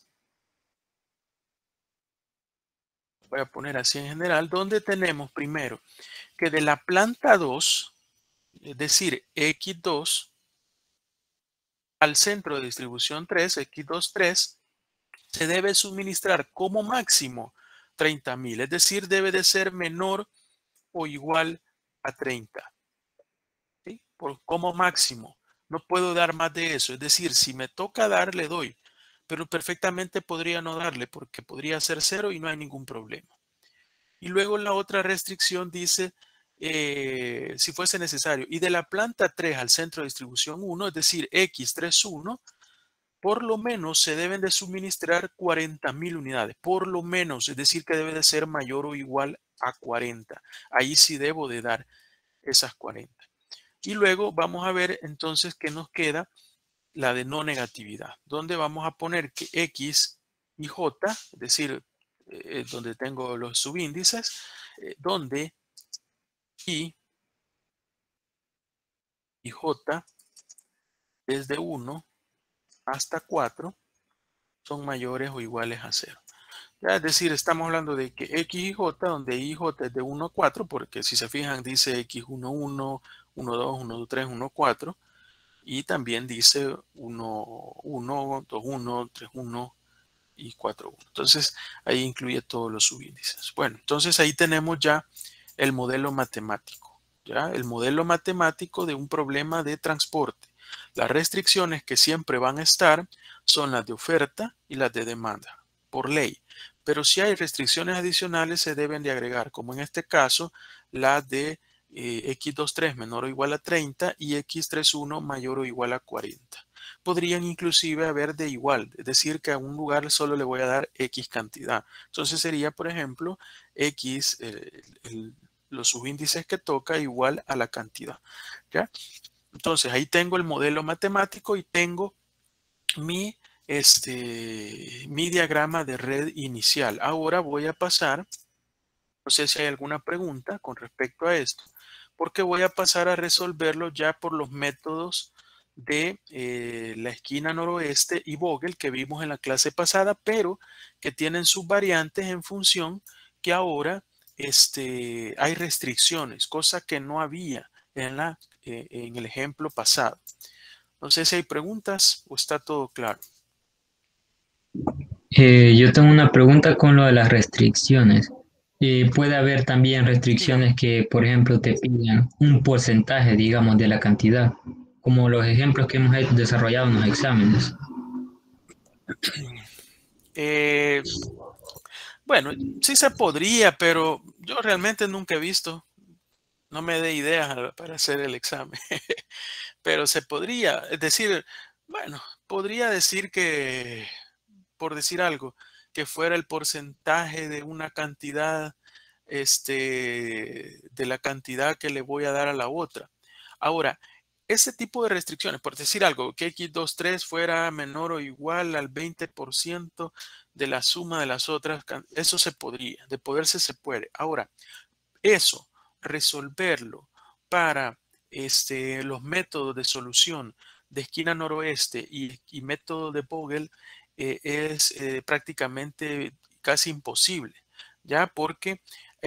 Voy a poner así en general, donde tenemos primero que de la planta 2, es decir, X2, al centro de distribución 3, X23, se debe suministrar como máximo 30,000, es decir, debe de ser menor o igual a 30, ¿sí? Como máximo. No puedo dar más de eso, es decir, si me toca dar, le doy, pero perfectamente podría no darle porque podría ser 0 y no hay ningún problema. Y luego la otra restricción dice si fuese necesario. Y de la planta 3 al centro de distribución 1, es decir, X31, por lo menos se deben de suministrar 40.000 unidades. Por lo menos, es decir, que debe de ser mayor o igual a 40. Ahí sí debo de dar esas 40. Y luego vamos a ver entonces qué nos queda la de no negatividad, donde vamos a poner que X y J, es decir, donde tengo los subíndices, donde I y J desde 1 hasta 4 son mayores o iguales a 0. Ya, es decir, estamos hablando de que X y J, donde I y J es de 1 a 4, porque si se fijan dice X1, 1, 1, 2, 1, 2, 3, 1, 4, y también dice 1, 1, 2, 1, 3, 1 y 4, 1. Entonces, ahí incluye todos los subíndices. Bueno, entonces ahí tenemos ya el modelo matemático, ¿ya? El modelo matemático de un problema de transporte. Las restricciones que siempre van a estar son las de oferta y las de demanda, por ley. Pero si hay restricciones adicionales, se deben de agregar, como en este caso, las de X23 menor o igual a 30 y X31 mayor o igual a 40. Podrían inclusive haber de igual, es decir, que a un lugar solo le voy a dar X cantidad. Entonces sería, por ejemplo, X, los subíndices que toca igual a la cantidad. ¿Ya? Entonces ahí tengo el modelo matemático y tengo mi, mi diagrama de red inicial. Ahora voy a pasar, no sé si hay alguna pregunta con respecto a esto, porque voy a pasar a resolverlo ya por los métodos de la esquina noroeste y Vogel que vimos en la clase pasada, pero que tienen sus variantes en función que ahora hay restricciones, cosa que no había en el ejemplo pasado. No sé si hay preguntas o está todo claro. Yo tengo una pregunta con lo de las restricciones. Puede haber también Dígame. restricciones que, por ejemplo, te pidan un porcentaje, digamos, de la cantidad, como los ejemplos que hemos desarrollado en los exámenes. Eh, bueno, sí se podría, pero yo realmente nunca he visto. No me dé ideas para hacer el examen. Pero se podría, es decir, bueno, podría decir que, por decir algo, que fuera el porcentaje de una cantidad, de la cantidad que le voy a dar a la otra. Ahora, ese tipo de restricciones, por decir algo, que X23 fuera menor o igual al 20% de la suma de las otras, eso se podría, de poderse se puede. Ahora, eso, resolverlo para los métodos de solución de esquina noroeste y método de Vogel es prácticamente casi imposible, ¿ya? Porque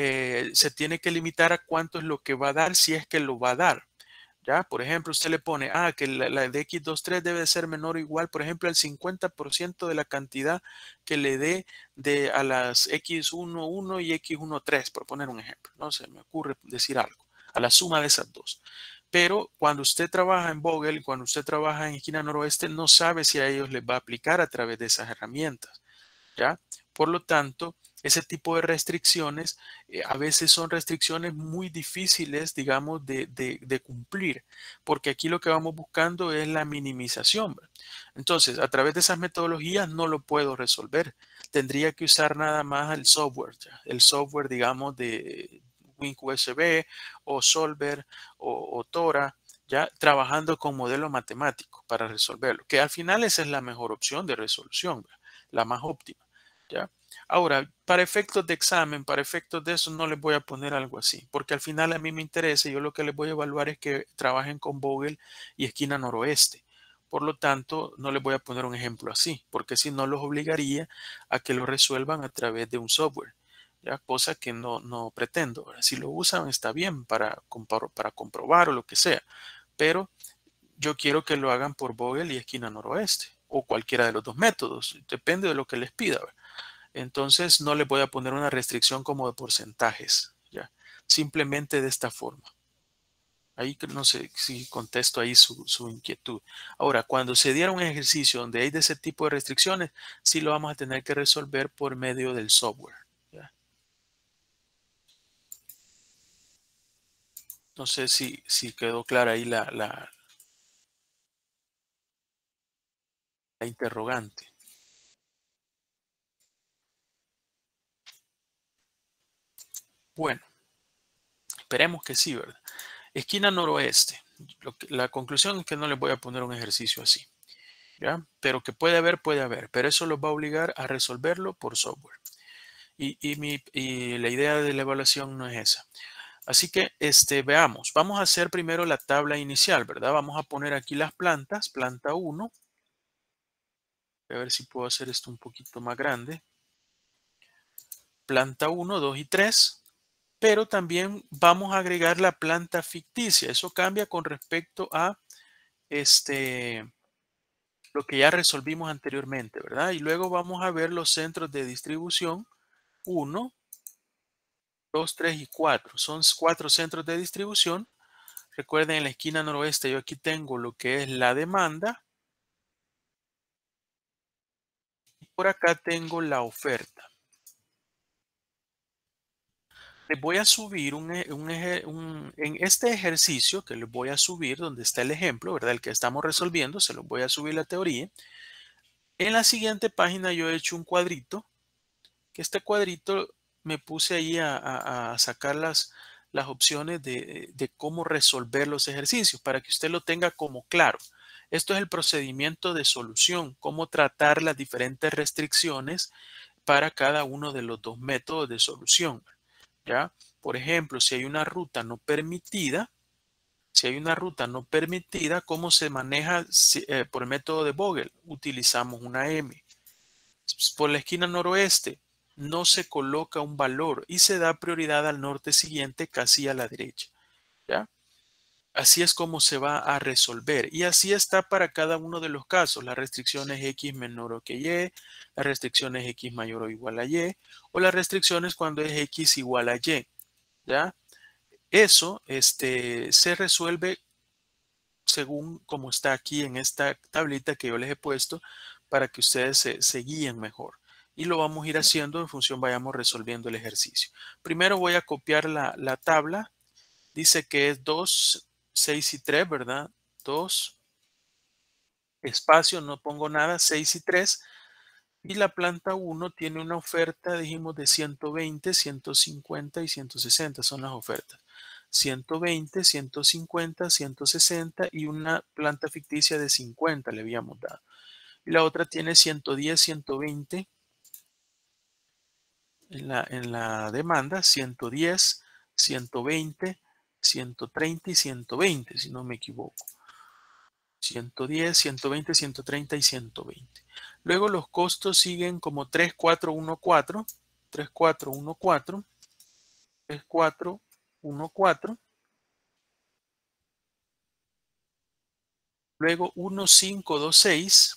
se tiene que limitar a cuánto es lo que va a dar si es que lo va a dar. ¿Ya? Por ejemplo, usted le pone, que la de X23 debe ser menor o igual, por ejemplo, al 50% de la cantidad que le dé a las X11 y X13, por poner un ejemplo. No se me ocurre decir algo, a la suma de esas dos. Pero cuando usted trabaja en Vogel, cuando usted trabaja en esquina noroeste, no sabe si a ellos les va a aplicar a través de esas herramientas. ¿Ya? Por lo tanto, ese tipo de restricciones a veces son restricciones muy difíciles, digamos, de cumplir, porque aquí lo que vamos buscando es la minimización. ¿Verdad? Entonces, a través de esas metodologías no lo puedo resolver. Tendría que usar nada más el software, ¿ya? El software, digamos, de WinUSB o Solver o Tora, ya trabajando con modelo matemático para resolverlo, que al final esa es la mejor opción de resolución, ¿verdad? La más óptima. ¿Ya? Ahora, para efectos de examen, para efectos de eso, no les voy a poner algo así, porque al final a mí me interesa, yo lo que les voy a evaluar es que trabajen con Vogel y esquina noroeste. Por lo tanto, no les voy a poner un ejemplo así, porque si no los obligaría a que lo resuelvan a través de un software, ¿ya? Cosa que no pretendo. Ahora, si lo usan, está bien para comprobar o lo que sea, pero yo quiero que lo hagan por Vogel y esquina noroeste, o cualquiera de los dos métodos, depende de lo que les pida. ¿Verdad? Entonces no le voy a poner una restricción como de porcentajes, ¿ya? Simplemente de esta forma. Ahí no sé si contesto ahí su inquietud. Ahora, cuando se diera un ejercicio donde hay de ese tipo de restricciones, sí lo vamos a tener que resolver por medio del software, ¿ya? No sé si quedó clara ahí la interrogante. Bueno, esperemos que sí, ¿verdad? Esquina noroeste. La conclusión es que no les voy a poner un ejercicio así, ¿ya? Pero que puede haber, pero eso los va a obligar a resolverlo por software. Y la idea de la evaluación no es esa. Así que veamos. Vamos a hacer primero la tabla inicial, ¿verdad? Vamos a poner aquí las plantas. Planta 1. A ver si puedo hacer esto un poquito más grande. Planta 1, 2 y 3. Pero también vamos a agregar la planta ficticia. Eso cambia con respecto a lo que ya resolvimos anteriormente, ¿verdad? Y luego vamos a ver los centros de distribución. 1, 2, 3 y 4. Son 4 centros de distribución. Recuerden, en la esquina noroeste yo aquí tengo lo que es la demanda. Y por acá tengo la oferta. Les voy a subir en este ejercicio que les voy a subir, donde está el ejemplo, ¿verdad? El que estamos resolviendo, se los voy a subir la teoría. En la siguiente página yo he hecho un cuadrito, que este cuadrito me puse ahí a sacar las opciones de cómo resolver los ejercicios, para que usted lo tenga como claro. Esto es el procedimiento de solución, cómo tratar las diferentes restricciones para cada uno de los dos métodos de solución, ¿ya? Por ejemplo, si hay una ruta no permitida, ¿cómo se maneja por el método de Vogel? Utilizamos una M. Por la esquina noroeste no se coloca un valor y se da prioridad al norte siguiente casi a la derecha, ¿ya? Así es como se va a resolver. Y así está para cada uno de los casos. Las restricciones X menor que Y, las restricciones X mayor o igual a Y, o las restricciones cuando es X igual a Y, ¿ya? Eso se resuelve según como está aquí en esta tablita que yo les he puesto para que ustedes se guíen mejor. Y lo vamos a ir haciendo en función vayamos resolviendo el ejercicio. Primero voy a copiar la tabla. Dice que es 2, 6 y 3, ¿verdad? 2, espacio, no pongo nada, 6 y 3. Y la planta 1 tiene una oferta, dijimos, de 120, 150 y 160 son las ofertas. 120, 150, 160 y una planta ficticia de 50 le habíamos dado. Y la otra tiene 110, 120 en la demanda, 110, 120, 130 y 120, si no me equivoco. 110, 120, 130 y 120. Luego los costos siguen como 3, 4, 1, 4, 3, 4, 1, 4, 3, 4, 1, 4. Luego 1, 5, 2, 6.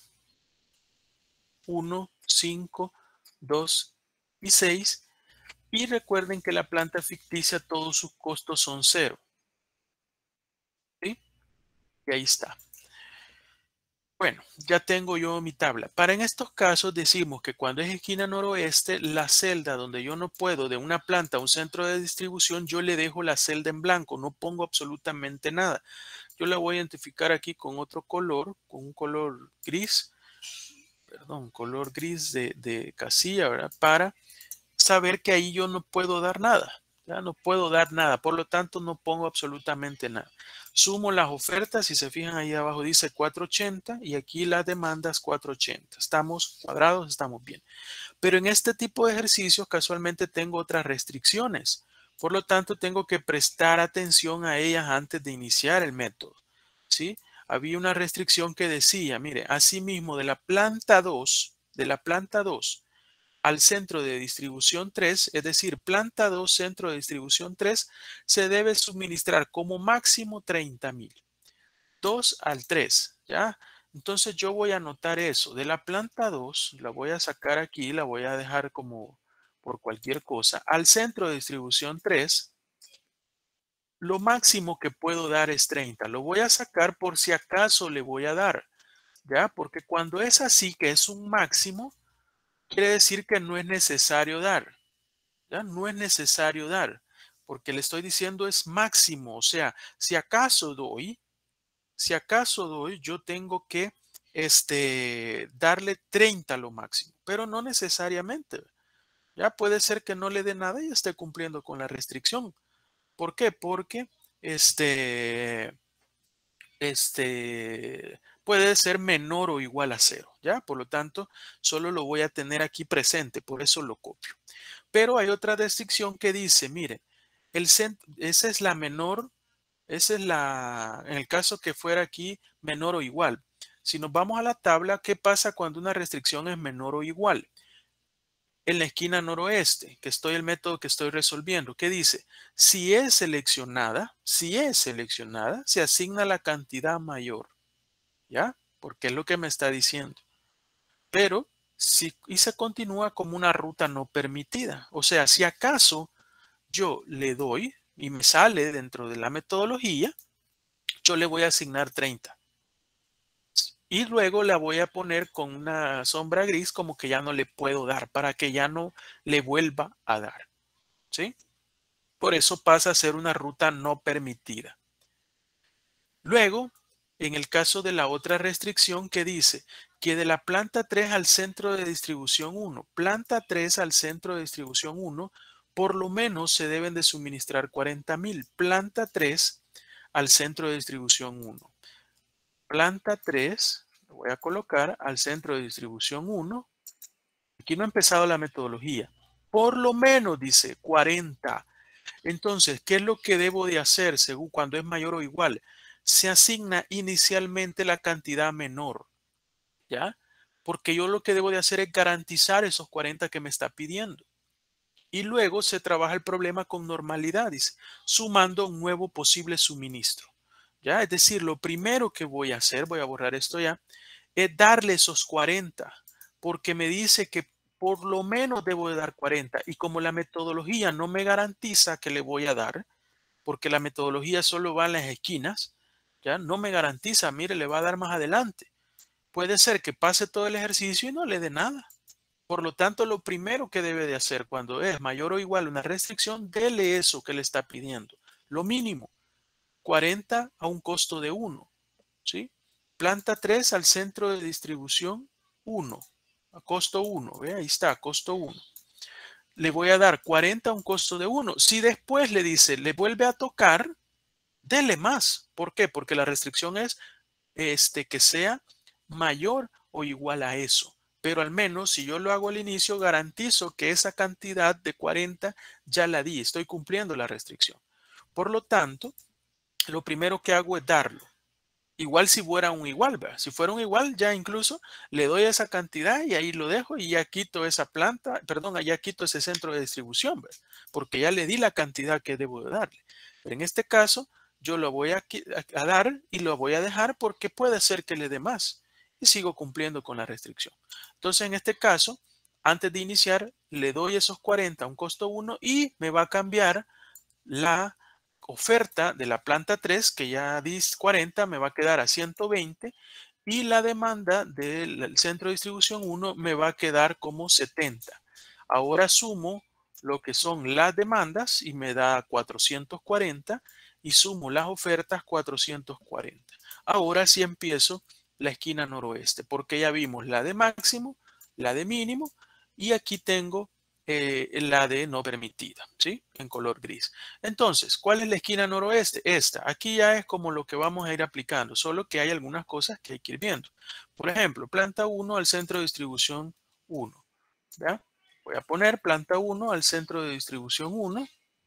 1, 5, 2 y 6. Y recuerden que la planta ficticia todos sus costos son 0. ¿Sí? Y ahí está. Bueno, ya tengo yo mi tabla. Para en estos casos decimos que cuando es esquina noroeste, la celda donde yo no puedo de una planta a un centro de distribución, yo le dejo la celda en blanco, no pongo absolutamente nada. Yo la voy a identificar aquí con otro color, con un color gris, perdón, color gris de casilla, ¿verdad? Para saber que ahí yo no puedo dar nada. Ya no puedo dar nada, por lo tanto no pongo absolutamente nada. Sumo las ofertas, si se fijan ahí abajo dice 480 y aquí las demandas 480. Estamos cuadrados, estamos bien. Pero en este tipo de ejercicios casualmente tengo otras restricciones. Por lo tanto tengo que prestar atención a ellas antes de iniciar el método. ¿Sí? Había una restricción que decía, mire, asimismo de la planta 2, al centro de distribución 3, es decir, planta 2, centro de distribución 3, se debe suministrar como máximo 30,000. 2 al 3, ¿ya? Entonces yo voy a anotar eso. De la planta 2, la voy a sacar aquí, la voy a dejar como por cualquier cosa. Al centro de distribución 3, lo máximo que puedo dar es 30. Lo voy a sacar por si acaso le voy a dar, ¿ya? Porque cuando es así, que es un máximo, quiere decir que no es necesario dar. ¿Ya? No es necesario dar. porque le estoy diciendo es máximo. O sea, si acaso doy, yo tengo que darle 30 lo máximo, pero no necesariamente. Ya puede ser que no le dé nada y esté cumpliendo con la restricción. ¿Por qué? Porque puede ser menor o igual a 0, ¿ya? Por lo tanto, solo lo voy a tener aquí presente, por eso lo copio. Pero hay otra restricción que dice, mire, esa es la menor, en el caso que fuera aquí menor o igual. Si nos vamos a la tabla, ¿qué pasa cuando una restricción es menor o igual? En la esquina noroeste, el método que estoy resolviendo, ¿qué dice? Si es seleccionada, se asigna la cantidad mayor, ¿ya? Porque es lo que me está diciendo. Pero, y se continúa como una ruta no permitida. O sea, si acaso yo le doy y me sale dentro de la metodología, yo le voy a asignar 30. Y luego la voy a poner con una sombra gris como que ya no le puedo dar para que ya no le vuelva a dar. ¿Sí? Por eso pasa a ser una ruta no permitida. Luego, en el caso de la otra restricción que dice que de la planta 3 al centro de distribución 1, planta 3 al centro de distribución 1, por lo menos se deben de suministrar 40,000. Planta 3 al centro de distribución 1. Planta 3, lo voy a colocar al centro de distribución 1. Aquí no ha empezado la metodología. Por lo menos dice 40. Entonces, ¿qué es lo que debo de hacer según cuando es mayor o igual? Se asigna inicialmente la cantidad menor, ¿ya? Porque yo lo que debo de hacer es garantizar esos 40 que me está pidiendo. Y luego se trabaja el problema con normalidad, dice, sumando un nuevo posible suministro, ¿ya? Es decir, lo primero que voy a hacer, voy a borrar esto ya, es darle esos 40, porque me dice que por lo menos debo de dar 40. Y como la metodología no me garantiza que le voy a dar, porque la metodología solo va en las esquinas, ya no me garantiza, mire, le va a dar más adelante. Puede ser que pase todo el ejercicio y no le dé nada. Por lo tanto, lo primero que debe de hacer cuando es mayor o igual una restricción, dele eso que le está pidiendo. Lo mínimo, 40 a un costo de 1. ¿Sí? Planta 3 al centro de distribución 1. A costo 1. ¿Ve? Ahí está, costo 1. Le voy a dar 40 a un costo de 1. Si después le dice, le vuelve a tocar, dele más. ¿Por qué? Porque la restricción es que sea mayor o igual a eso. Pero al menos si yo lo hago al inicio, garantizo que esa cantidad de 40 ya la di. Estoy cumpliendo la restricción. Por lo tanto, lo primero que hago es darlo. Igual si fuera un igual, ¿verdad? Si fuera un igual, ya incluso le doy esa cantidad y ahí lo dejo y ya quito esa planta, perdón, ya quito ese centro de distribución, ¿verdad? Porque ya le di la cantidad que debo de darle. Pero en este caso, yo lo voy a dar y lo voy a dejar porque puede ser que le dé más y sigo cumpliendo con la restricción. Entonces, en este caso, antes de iniciar, le doy esos 40 a un costo 1 y me va a cambiar la oferta de la planta 3, que ya di 40, me va a quedar a 120 y la demanda del centro de distribución 1 me va a quedar como 70. Ahora sumo lo que son las demandas y me da 440 y sumo las ofertas 440. Ahora sí empiezo la esquina noroeste porque ya vimos la de máximo, la de mínimo y aquí tengo la de no permitida, ¿sí? En color gris. Entonces, ¿cuál es la esquina noroeste? Esta. Aquí ya es como lo que vamos a ir aplicando, solo que hay algunas cosas que hay que ir viendo. Por ejemplo, planta 1 al centro de distribución 1. ¿Ya? Voy a poner planta 1 al centro de distribución 1.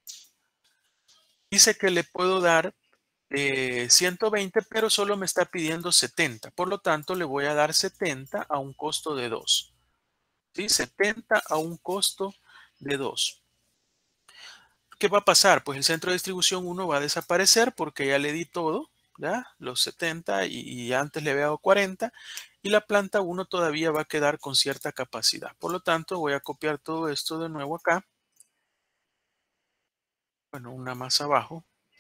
Dice que le puedo dar 120, pero solo me está pidiendo 70. Por lo tanto, le voy a dar 70 a un costo de 2. ¿Sí? 70 a un costo de 2. ¿Qué va a pasar? Pues el centro de distribución 1 va a desaparecer porque ya le di todo, ¿ya? Los 70 y antes le había dado 40 y la planta 1 todavía va a quedar con cierta capacidad. Por lo tanto, voy a copiar todo esto de nuevo acá. Bueno, una más abajo.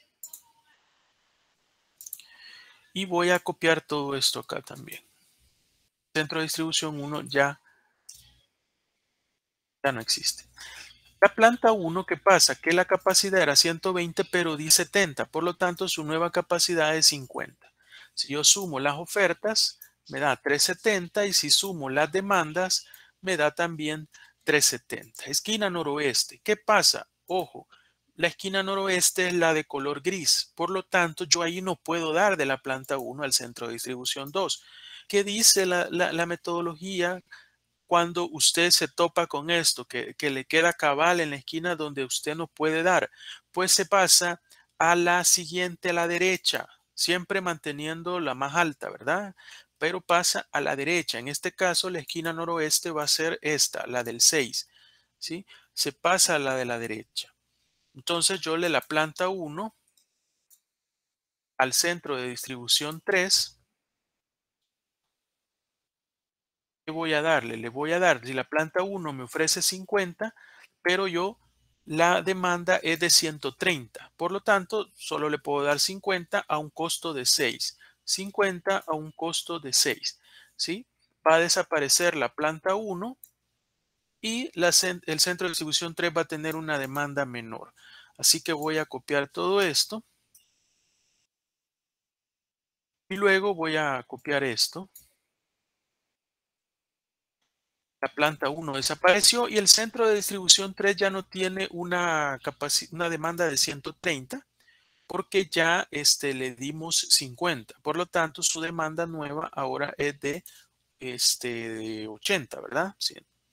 Y voy a copiar todo esto acá también. Centro de distribución 1 ya no existe. La planta 1, ¿qué pasa? Que la capacidad era 120, pero di 70. Por lo tanto, su nueva capacidad es 50. Si yo sumo las ofertas, me da 370 y si sumo las demandas, me da también 370. Esquina noroeste. ¿Qué pasa? Ojo, la esquina noroeste es la de color gris. Por lo tanto, yo ahí no puedo dar de la planta 1 al centro de distribución 2. ¿Qué dice la metodología? Cuando usted se topa con esto, que le queda cabal en la esquina donde usted no puede dar, pues se pasa a la siguiente a la derecha, siempre manteniendo la más alta, ¿verdad? Pero pasa a la derecha. En este caso, la esquina noroeste va a ser esta, la del 6, ¿sí? Se pasa a la de la derecha. Entonces yo le la planta 1 al centro de distribución 3. ¿Qué voy a darle? Le voy a dar, si la planta 1 me ofrece 50, pero la demanda es de 130. Por lo tanto, solo le puedo dar 50 a un costo de 6. 50 a un costo de 6. ¿Sí? Va a desaparecer la planta 1 y el centro de distribución 3 va a tener una demanda menor. Así que voy a copiar todo esto. Y luego voy a copiar esto. La planta 1 desapareció y el centro de distribución 3 ya no tiene una demanda de 130 porque ya le dimos 50. Por lo tanto, su demanda nueva ahora es de 80, ¿verdad? Sí.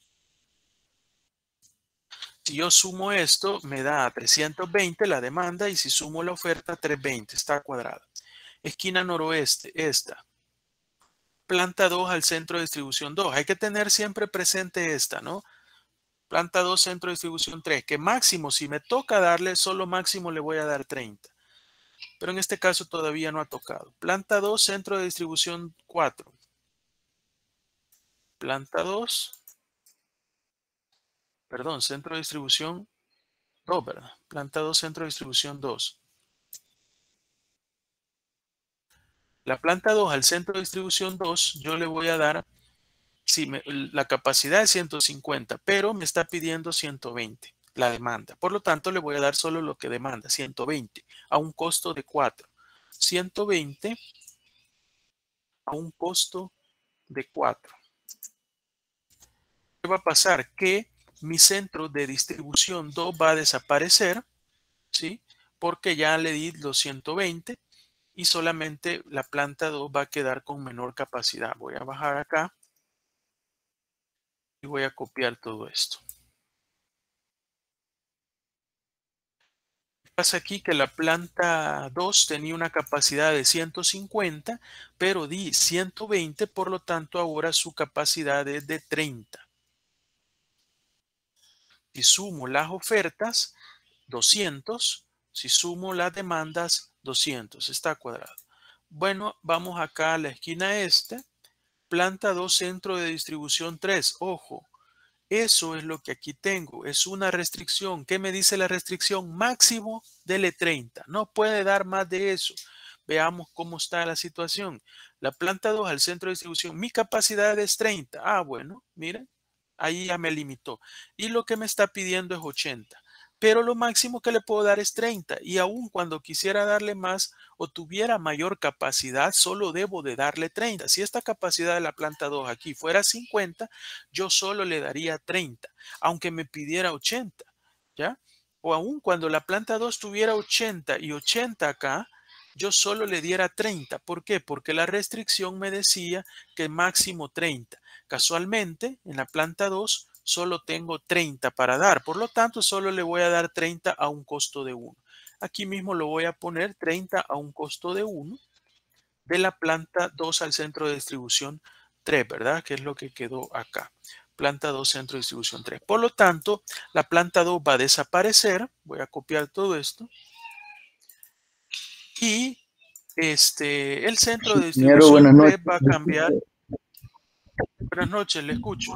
Si yo sumo esto, me da 320 la demanda y si sumo la oferta, 320, está cuadrada. Esquina noroeste, esta. Planta 2 al centro de distribución 2. Hay que tener siempre presente esta, ¿no? Planta 2, centro de distribución 3, que máximo, si me toca darle, solo máximo le voy a dar 30. Pero en este caso todavía no ha tocado. Planta 2, centro de distribución 4. Planta 2, perdón, centro de distribución 2, ¿verdad? Planta 2, centro de distribución 2. La planta 2 al centro de distribución 2, yo le voy a dar, la capacidad es 150, pero me está pidiendo 120 la demanda. Por lo tanto, le voy a dar solo lo que demanda, 120, a un costo de 4. 120 a un costo de 4. ¿Qué va a pasar? Que mi centro de distribución 2 va a desaparecer, ¿sí? Porque ya le di los 120 y solamente la planta 2 va a quedar con menor capacidad. Voy a bajar acá y voy a copiar todo esto. Pasa aquí que la planta 2 tenía una capacidad de 150, pero di 120, por lo tanto ahora su capacidad es de 30. Si sumo las ofertas, 200. Si sumo las demandas, 200. Está cuadrado. Bueno, vamos acá a la esquina este. Planta 2, centro de distribución 3. Ojo, eso es lo que aquí tengo. Es una restricción. ¿Qué me dice la restricción? Máximo dele 30. No puede dar más de eso. Veamos cómo está la situación. La planta 2 al centro de distribución. Mi capacidad es 30. Ah, bueno, miren. Ahí ya me limitó. Y lo que me está pidiendo es 80. Pero lo máximo que le puedo dar es 30. Y aún cuando quisiera darle más o tuviera mayor capacidad, solo debo de darle 30. Si esta capacidad de la planta 2 aquí fuera 50, yo solo le daría 30, aunque me pidiera 80. ¿Ya? O aún cuando la planta 2 tuviera 80 y 80 acá, yo solo le diera 30. ¿Por qué? Porque la restricción me decía que máximo 30. Casualmente, en la planta 2 solo tengo 30 para dar. Por lo tanto, solo le voy a dar 30 a un costo de 1. Aquí mismo lo voy a poner 30 a un costo de 1 de la planta 2 al centro de distribución 3, ¿verdad? Que es lo que quedó acá. Planta 2, centro de distribución 3. Por lo tanto, la planta 2 va a desaparecer. Voy a copiar todo esto. Y el centro de Ingeniero, buenas distribución 3 noches. va a cambiar. Buenas noches, le escucho.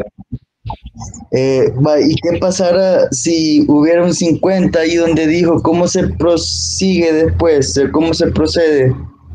¿Y qué pasará si hubiera un 50 ahí donde dijo cómo se prosigue después? ¿Cómo se procede?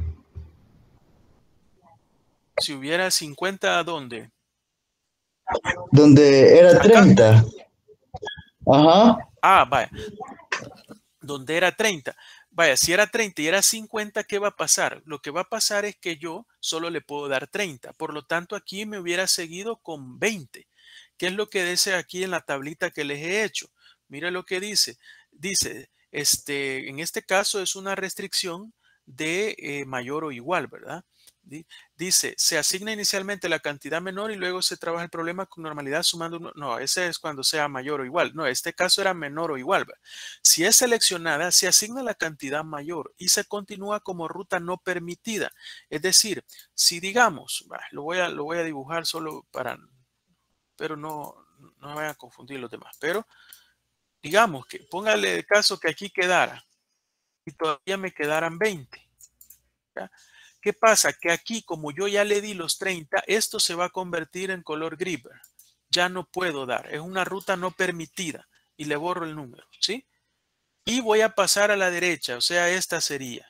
Si hubiera 50, ¿a dónde? Donde era Acá. 30. Ajá. Ah, vaya. Donde era 30. Vaya, si era 30 y era 50, ¿qué va a pasar? Lo que va a pasar es que yo solo le puedo dar 30. Por lo tanto, aquí me hubiera seguido con 20. ¿Qué es lo que dice aquí en la tablita que les he hecho? Mira lo que dice. Dice, en este caso es una restricción de mayor o igual, ¿verdad? Dice, se asigna inicialmente la cantidad menor y luego se trabaja el problema con normalidad sumando uno. No, ese es cuando sea mayor o igual. No, este caso era menor o igual. ¿Verdad? Si es seleccionada, se asigna la cantidad mayor y se continúa como ruta no permitida. Es decir, si digamos, lo voy a dibujar solo para, pero no me vayan a confundir los demás. Pero digamos que, póngale el caso que aquí quedara y todavía me quedaran 20. ¿Ya? ¿Qué pasa? Que aquí, como yo ya le di los 30, esto se va a convertir en color gris. Ya no puedo dar. Es una ruta no permitida y le borro el número, ¿sí? Y voy a pasar a la derecha, o sea, esta sería.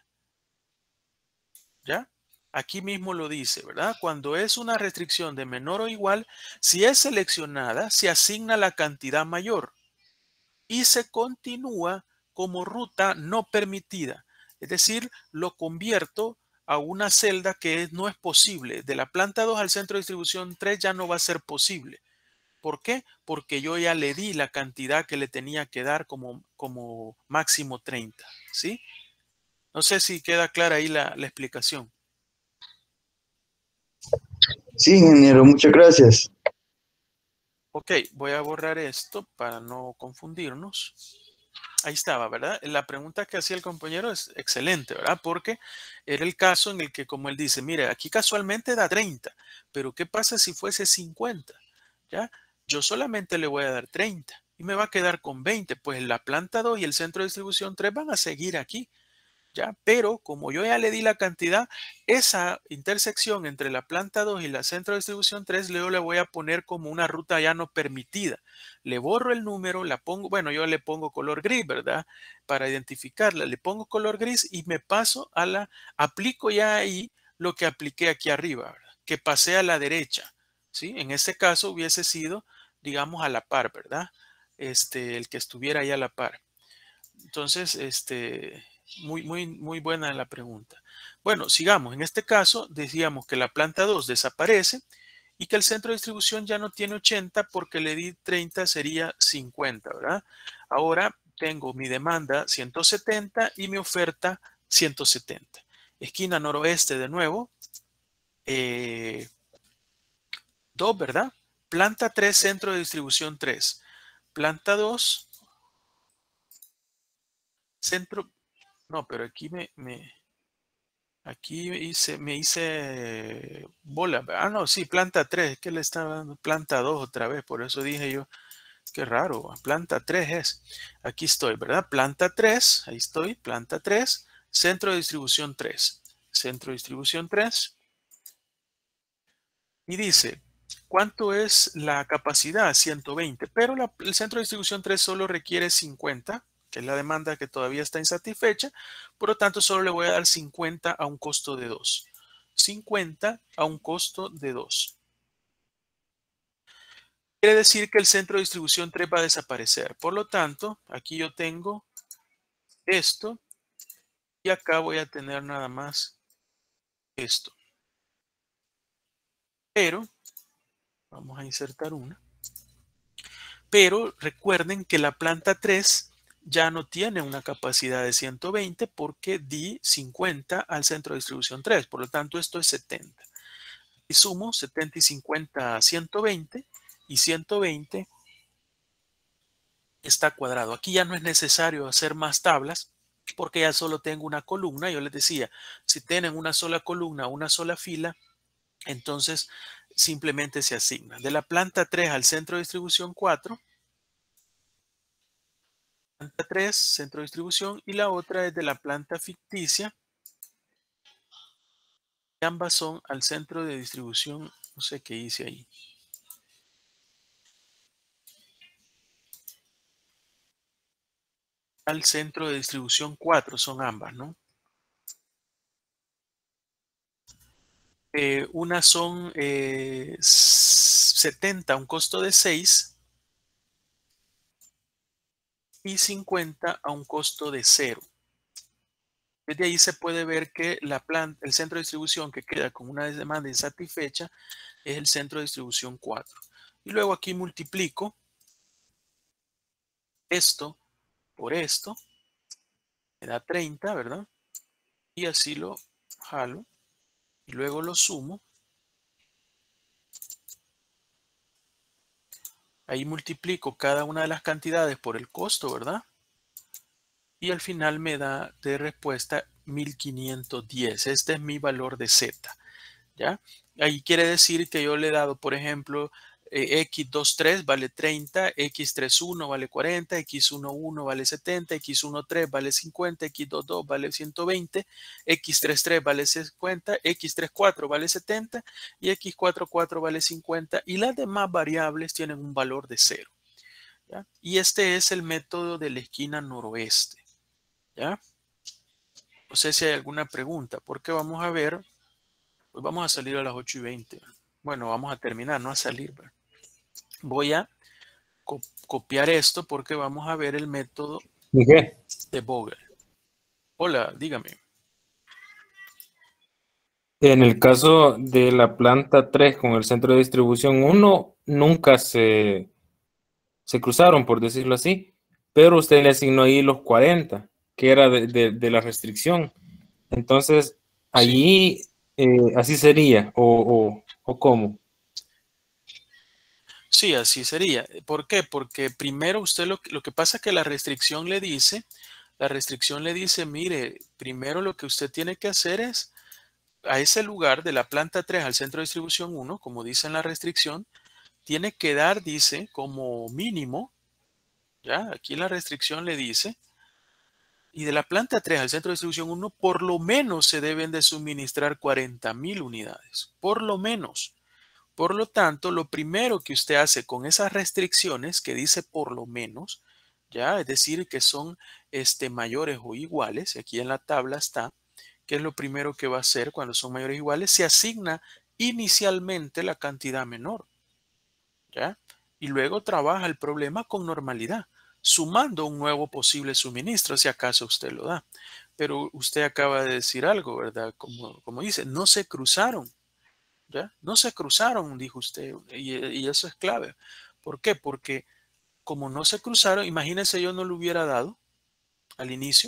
¿Ya? Aquí mismo lo dice, ¿verdad? Cuando es una restricción de menor o igual, si es seleccionada, se asigna la cantidad mayor y se continúa como ruta no permitida. Es decir, lo convierto a una celda que no es posible. De la planta 2 al centro de distribución 3 ya no va a ser posible. ¿Por qué? Porque yo ya le di la cantidad que le tenía que dar como máximo 30. ¿Sí? No sé si queda clara ahí la explicación. Sí, ingeniero, muchas gracias. Ok, voy a borrar esto para no confundirnos. Ahí estaba, ¿verdad? La pregunta que hacía el compañero es excelente, ¿verdad? Porque era el caso en el que, como él dice, mire, aquí casualmente da 30, pero ¿qué pasa si fuese 50? ¿Ya? Yo solamente le voy a dar 30 y me va a quedar con 20, pues la planta 2 y el centro de distribución 3 van a seguir aquí. ¿Ya? Pero como yo ya le di la cantidad, esa intersección entre la planta 2 y la centro de distribución 3, luego le voy a poner como una ruta ya no permitida. Le borro el número, la pongo, bueno, yo le pongo color gris, ¿verdad? Para identificarla, le pongo color gris y me paso aplico ya ahí lo que apliqué aquí arriba, ¿verdad? Que pasé a la derecha, ¿sí? En este caso hubiese sido, digamos, a la par, ¿verdad? El que estuviera ahí a la par. Entonces, muy buena la pregunta. Bueno, sigamos. En este caso, decíamos que la planta 2 desaparece y que el centro de distribución ya no tiene 80 porque le di 30, sería 50, ¿verdad? Ahora tengo mi demanda 170 y mi oferta 170. Esquina noroeste de nuevo. 2, ¿verdad? Planta 3, centro de distribución 3. Planta 2, centro. No, pero aquí aquí me hice bola. Ah, no, sí, planta 3. Es que le estaba dando planta 2 otra vez. Por eso dije yo, qué raro. Planta 3 es. Aquí estoy, ¿verdad? Planta 3. Ahí estoy. Planta 3. Centro de distribución 3. Centro de distribución 3. Y dice, ¿cuánto es la capacidad? 120. Pero el centro de distribución 3 solo requiere 50, que es la demanda que todavía está insatisfecha. Por lo tanto, solo le voy a dar 50 a un costo de 2. 50 a un costo de 2. Quiere decir que el centro de distribución 3 va a desaparecer. Por lo tanto, aquí yo tengo esto y acá voy a tener nada más esto. Pero, vamos a insertar una. Pero recuerden que la planta 3 ya no tiene una capacidad de 120 porque di 50 al centro de distribución 3. Por lo tanto, esto es 70. Y sumo 70 y 50 a 120 y 120 está cuadrado. Aquí ya no es necesario hacer más tablas porque ya solo tengo una columna. Yo les decía, si tienen una sola columna, una sola fila, entonces simplemente se asigna. De la planta 3 al centro de distribución 4, planta 3, centro de distribución, y la otra es de la planta ficticia. Y ambas son al centro de distribución, no sé qué hice ahí. Al centro de distribución 4 son ambas, ¿no? Una son 70, un costo de 6. y 50 a un costo de 0. Desde ahí se puede ver que el centro de distribución que queda con una demanda insatisfecha es el centro de distribución 4. Y luego aquí multiplico esto por esto, me da 30, ¿verdad? Y así lo jalo y luego lo sumo. Ahí multiplico cada una de las cantidades por el costo, ¿verdad? Y al final me da de respuesta 1510. Este es mi valor de Z, ¿ya? Ahí quiere decir que yo le he dado, por ejemplo, x23 vale 30, x31 vale 40, x11 vale 70, x13 vale 50, x22 vale 120, x33 vale 50, x34 vale 70 y x44 vale 50 y las demás variables tienen un valor de 0. ¿Ya? Y este es el método de la esquina noroeste. ¿Ya? No sé si hay alguna pregunta, porque vamos a ver, pues vamos a salir a las 8:20. Bueno, vamos a terminar, no a salir. Voy a copiar esto porque vamos a ver el método de Vogel. Hola, dígame. En el caso de la planta 3 con el centro de distribución 1, nunca se cruzaron, por decirlo así, pero usted le asignó ahí los 40, que era de la restricción. Entonces, allí así sería, o ¿cómo? Sí, así sería. ¿Por qué? Porque primero usted lo que pasa es que la restricción le dice, mire, primero lo que usted tiene que hacer es a ese lugar de la planta 3 al centro de distribución 1, como dice en la restricción, tiene que dar, dice, como mínimo, ya, aquí la restricción le dice, y de la planta 3 al centro de distribución 1, por lo menos se deben de suministrar 40,000 unidades, por lo menos. Por lo tanto, lo primero que usted hace con esas restricciones que dice por lo menos, ya, es decir, que son mayores o iguales, aquí en la tabla está, ¿qué es lo primero que va a hacer cuando son mayores o iguales? Se asigna inicialmente la cantidad menor, ¿ya? Y luego trabaja el problema con normalidad, sumando un nuevo posible suministro, si acaso usted lo da. Pero usted acaba de decir algo, ¿verdad? Como dice, no se cruzaron, ¿ya? No se cruzaron, dijo usted, y eso es clave. ¿Por qué? Porque como no se cruzaron, imagínense yo no le hubiera dado al inicio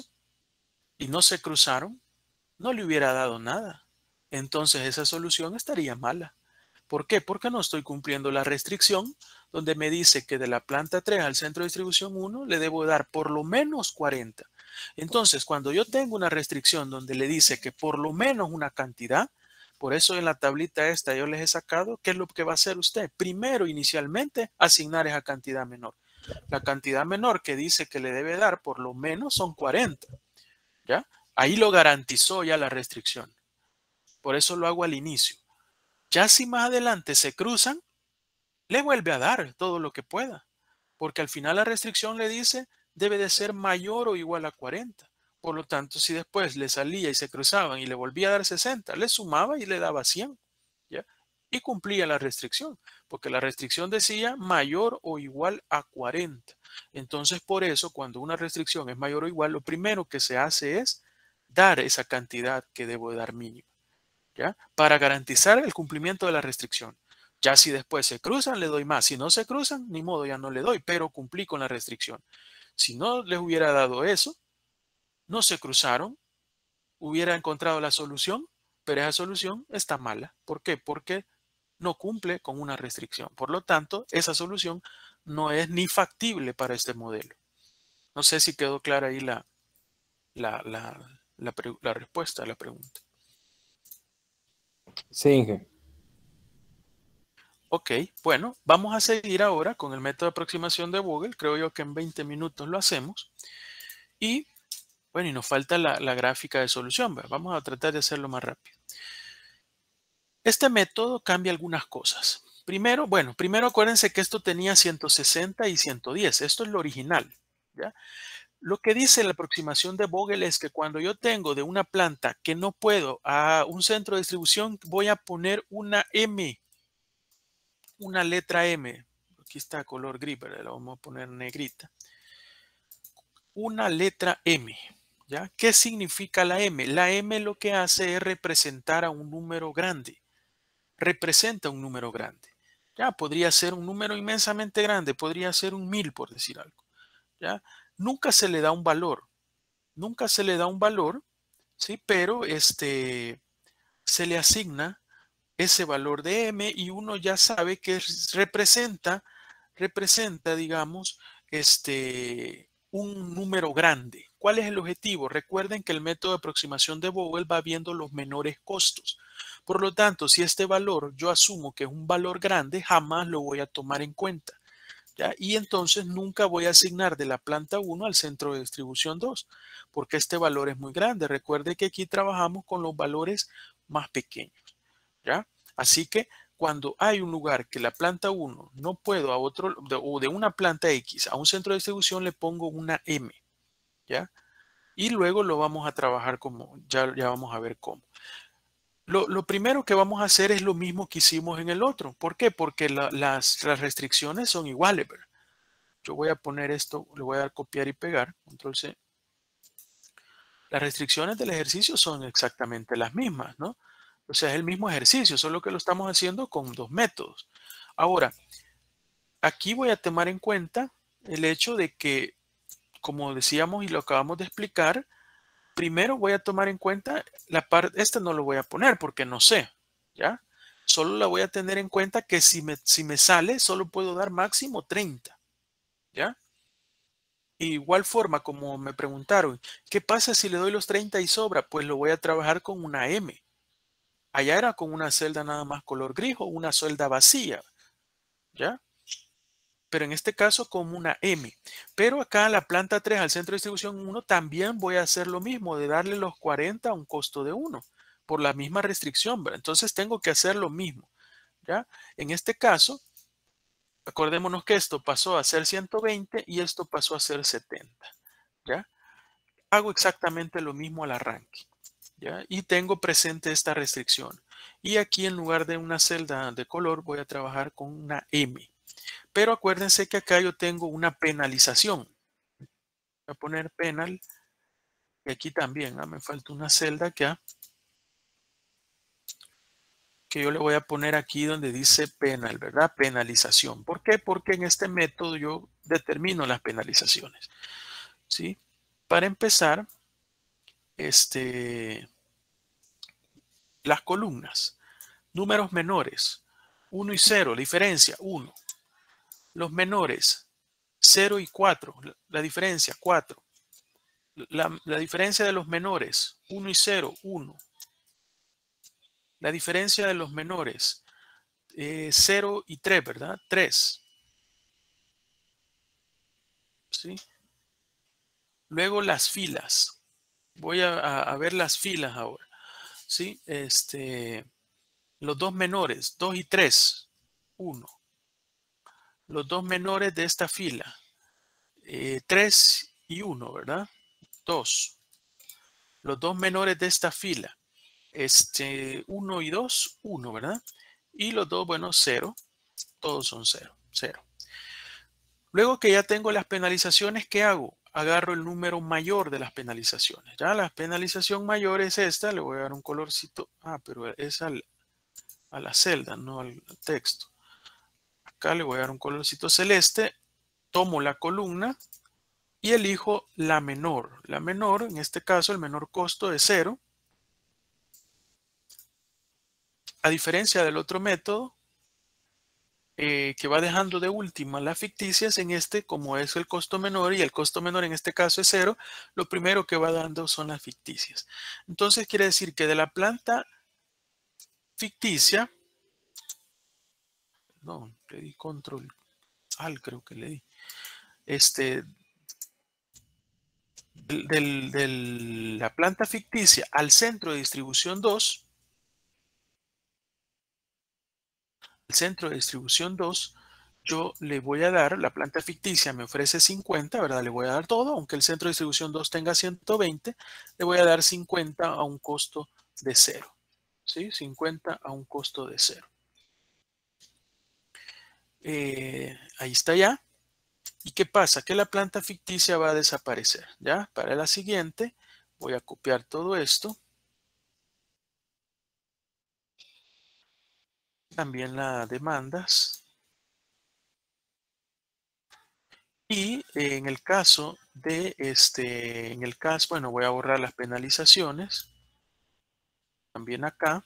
y no se cruzaron, no le hubiera dado nada. Entonces esa solución estaría mala. ¿Por qué? Porque no estoy cumpliendo la restricción donde me dice que de la planta 3 al centro de distribución 1 le debo dar por lo menos 40. Entonces, cuando yo tengo una restricción donde le dice que por lo menos una cantidad, por eso en la tablita esta yo les he sacado, ¿qué es lo que va a hacer usted? Primero, inicialmente, asignar esa cantidad menor. La cantidad menor que dice que le debe dar por lo menos son 40. ¿Ya? Ahí lo garantizó ya la restricción. Por eso lo hago al inicio. Ya si más adelante se cruzan, le vuelve a dar todo lo que pueda. Porque al final la restricción le dice debe de ser mayor o igual a 40. Por lo tanto, si después le salía y se cruzaban y le volvía a dar 60, le sumaba y le daba 100. ¿Ya? Y cumplía la restricción. Porque la restricción decía mayor o igual a 40. Entonces, por eso, cuando una restricción es mayor o igual, lo primero que se hace es dar esa cantidad que debo dar mínimo, ¿ya? Para garantizar el cumplimiento de la restricción. Ya si después se cruzan, le doy más. Si no se cruzan, ni modo, ya no le doy, pero cumplí con la restricción. Si no les hubiera dado eso, no se cruzaron, hubiera encontrado la solución, pero esa solución está mala. ¿Por qué? Porque no cumple con una restricción. Por lo tanto, esa solución no es ni factible para este modelo. No sé si quedó clara ahí la respuesta a la pregunta. Sí, Inge. Ok, bueno, vamos a seguir ahora con el método de aproximación de Vogel. Creo yo que en 20 minutos lo hacemos. Y bueno, y nos falta la gráfica de solución. ¿Verdad? Vamos a tratar de hacerlo más rápido. Este método cambia algunas cosas. Primero acuérdense que esto tenía 160 y 110. Esto es lo original, ¿ya? Lo que dice la aproximación de Vogel es que cuando yo tengo de una planta que no puedo a un centro de distribución, voy a poner una M, una letra M. Aquí está color gris, pero la vamos a poner negrita. una letra M. ¿Ya? ¿Qué significa la M? La M lo que hace es representar a un número grande. Representa un número grande. Ya, podría ser un número inmensamente grande, podría ser un 1000 por decir algo. ¿Ya? Nunca se le da un valor. Nunca se le da un valor, ¿sí? Pero se le asigna ese valor de M y uno ya sabe que representa, digamos, un número grande. ¿Cuál es el objetivo? Recuerden que el método de aproximación de Vogel va viendo los menores costos. Por lo tanto, si este valor yo asumo que es un valor grande, jamás lo voy a tomar en cuenta. ¿Ya? Y entonces nunca voy a asignar de la planta 1 al centro de distribución 2, porque este valor es muy grande. Recuerde que aquí trabajamos con los valores más pequeños. ¿Ya? Así que cuando hay un lugar que la planta 1 no puedo a otro, o de una planta X a un centro de distribución le pongo una M. ¿Ya? Y luego lo vamos a trabajar como, ya vamos a ver cómo. Lo primero que vamos a hacer es lo mismo que hicimos en el otro. ¿Por qué? Porque las restricciones son iguales, ¿verdad? Yo voy a poner esto, le voy a dar copiar y pegar, control C. Las restricciones del ejercicio son exactamente las mismas, ¿no? O sea, es el mismo ejercicio, solo que lo estamos haciendo con dos métodos. Ahora, aquí voy a tomar en cuenta el hecho de que, como decíamos y lo acabamos de explicar, primero voy a tomar en cuenta la parte, esta no lo voy a poner porque no sé, ¿ya? Solo la voy a tener en cuenta que si me sale, solo puedo dar máximo 30, ¿ya? Igual forma, como me preguntaron, ¿qué pasa si le doy los 30 y sobra? Pues lo voy a trabajar con una M. Allá era con una celda nada más color gris o una celda vacía, ¿ya? Pero en este caso como una M. Pero acá en la planta 3 al centro de distribución 1 también voy a hacer lo mismo, de darle los 40 a un costo de 1, por la misma restricción, ¿verdad? Entonces tengo que hacer lo mismo, ¿ya? En este caso, acordémonos que esto pasó a ser 120 y esto pasó a ser 70, ¿ya? Hago exactamente lo mismo al arranque, ¿ya? Y tengo presente esta restricción. Y aquí en lugar de una celda de color voy a trabajar con una M. Pero acuérdense que acá yo tengo una penalización. Voy a poner penal. Y aquí también me falta una celda acá. Que yo le voy a poner aquí donde dice penal, ¿verdad? Penalización. ¿Por qué? Porque en este método yo determino las penalizaciones. ¿Sí? Para empezar, las columnas. Números menores. 1 y 0. La diferencia, 1. Los menores, 0 y 4. La diferencia, 4. La diferencia de los menores, 1 y 0, 1. La diferencia de los menores, 0 y 3, ¿verdad? 3. ¿Sí? Luego las filas. Voy a ver las filas ahora. ¿Sí? Los dos menores, 2 y 3, 1. Los dos menores de esta fila, 3 y 1, ¿verdad? 2. Los dos menores de esta fila, 1 y 2, 1, ¿verdad? Y los dos, bueno, 0. Todos son 0, 0. Luego que ya tengo las penalizaciones, ¿qué hago? Agarro el número mayor de las penalizaciones. Ya la penalización mayor es esta. Le voy a dar un colorcito. Pero es a la celda, no al texto. Acá le voy a dar un colorcito celeste. Tomo la columna y elijo la menor. La menor, en este caso, el menor costo es 0. A diferencia del otro método, que va dejando de última las ficticias, en como es el costo menor y el costo menor en este caso es 0, lo primero que va dando son las ficticias. Entonces quiere decir que de la planta ficticia, no, le di control al, creo que le di, de la planta ficticia al centro de distribución 2, yo le voy a dar, la planta ficticia me ofrece 50, ¿verdad? Le voy a dar todo, aunque el centro de distribución 2 tenga 120, le voy a dar 50 a un costo de 0. ¿Sí? 50 a un costo de 0. Ahí está ya. ¿Y qué pasa? Que la planta ficticia va a desaparecer, ¿ya? Para la siguiente voy a copiar todo esto. También las demandas. Y en el caso de bueno, voy a borrar las penalizaciones. También acá.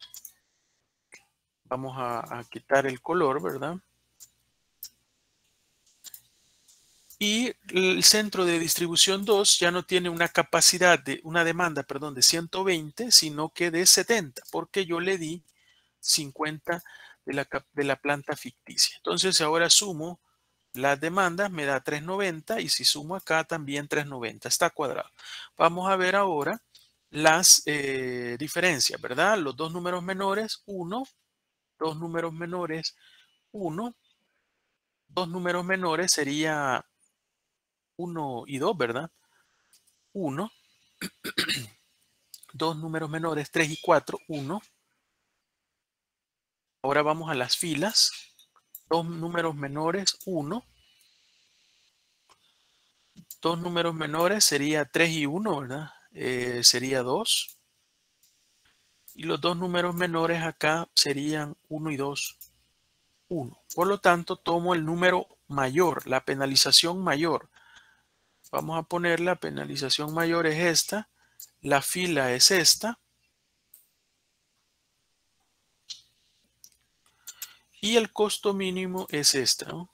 Vamos a quitar el color, ¿verdad? Y el centro de distribución 2 ya no tiene una capacidad una demanda, perdón, de 120, sino que de 70, porque yo le di 50 de la planta ficticia. Entonces ahora sumo las demandas, me da 390 y si sumo acá también 390, está cuadrado. Vamos a ver ahora las diferencias, ¿verdad? Los dos números menores, 1, dos números menores, 1, dos números menores sería 1 y 2, ¿verdad? 1, dos números menores, 3 y 4, 1. Ahora vamos a las filas. Dos números menores, 1. Dos números menores sería 3 y 1, ¿verdad? Sería 2. Y los dos números menores acá serían 1 y 2, 1. Por lo tanto, tomo el número mayor, la penalización mayor. Vamos a poner la penalización mayor es esta. La fila es esta. Y el costo mínimo es esta, ¿no?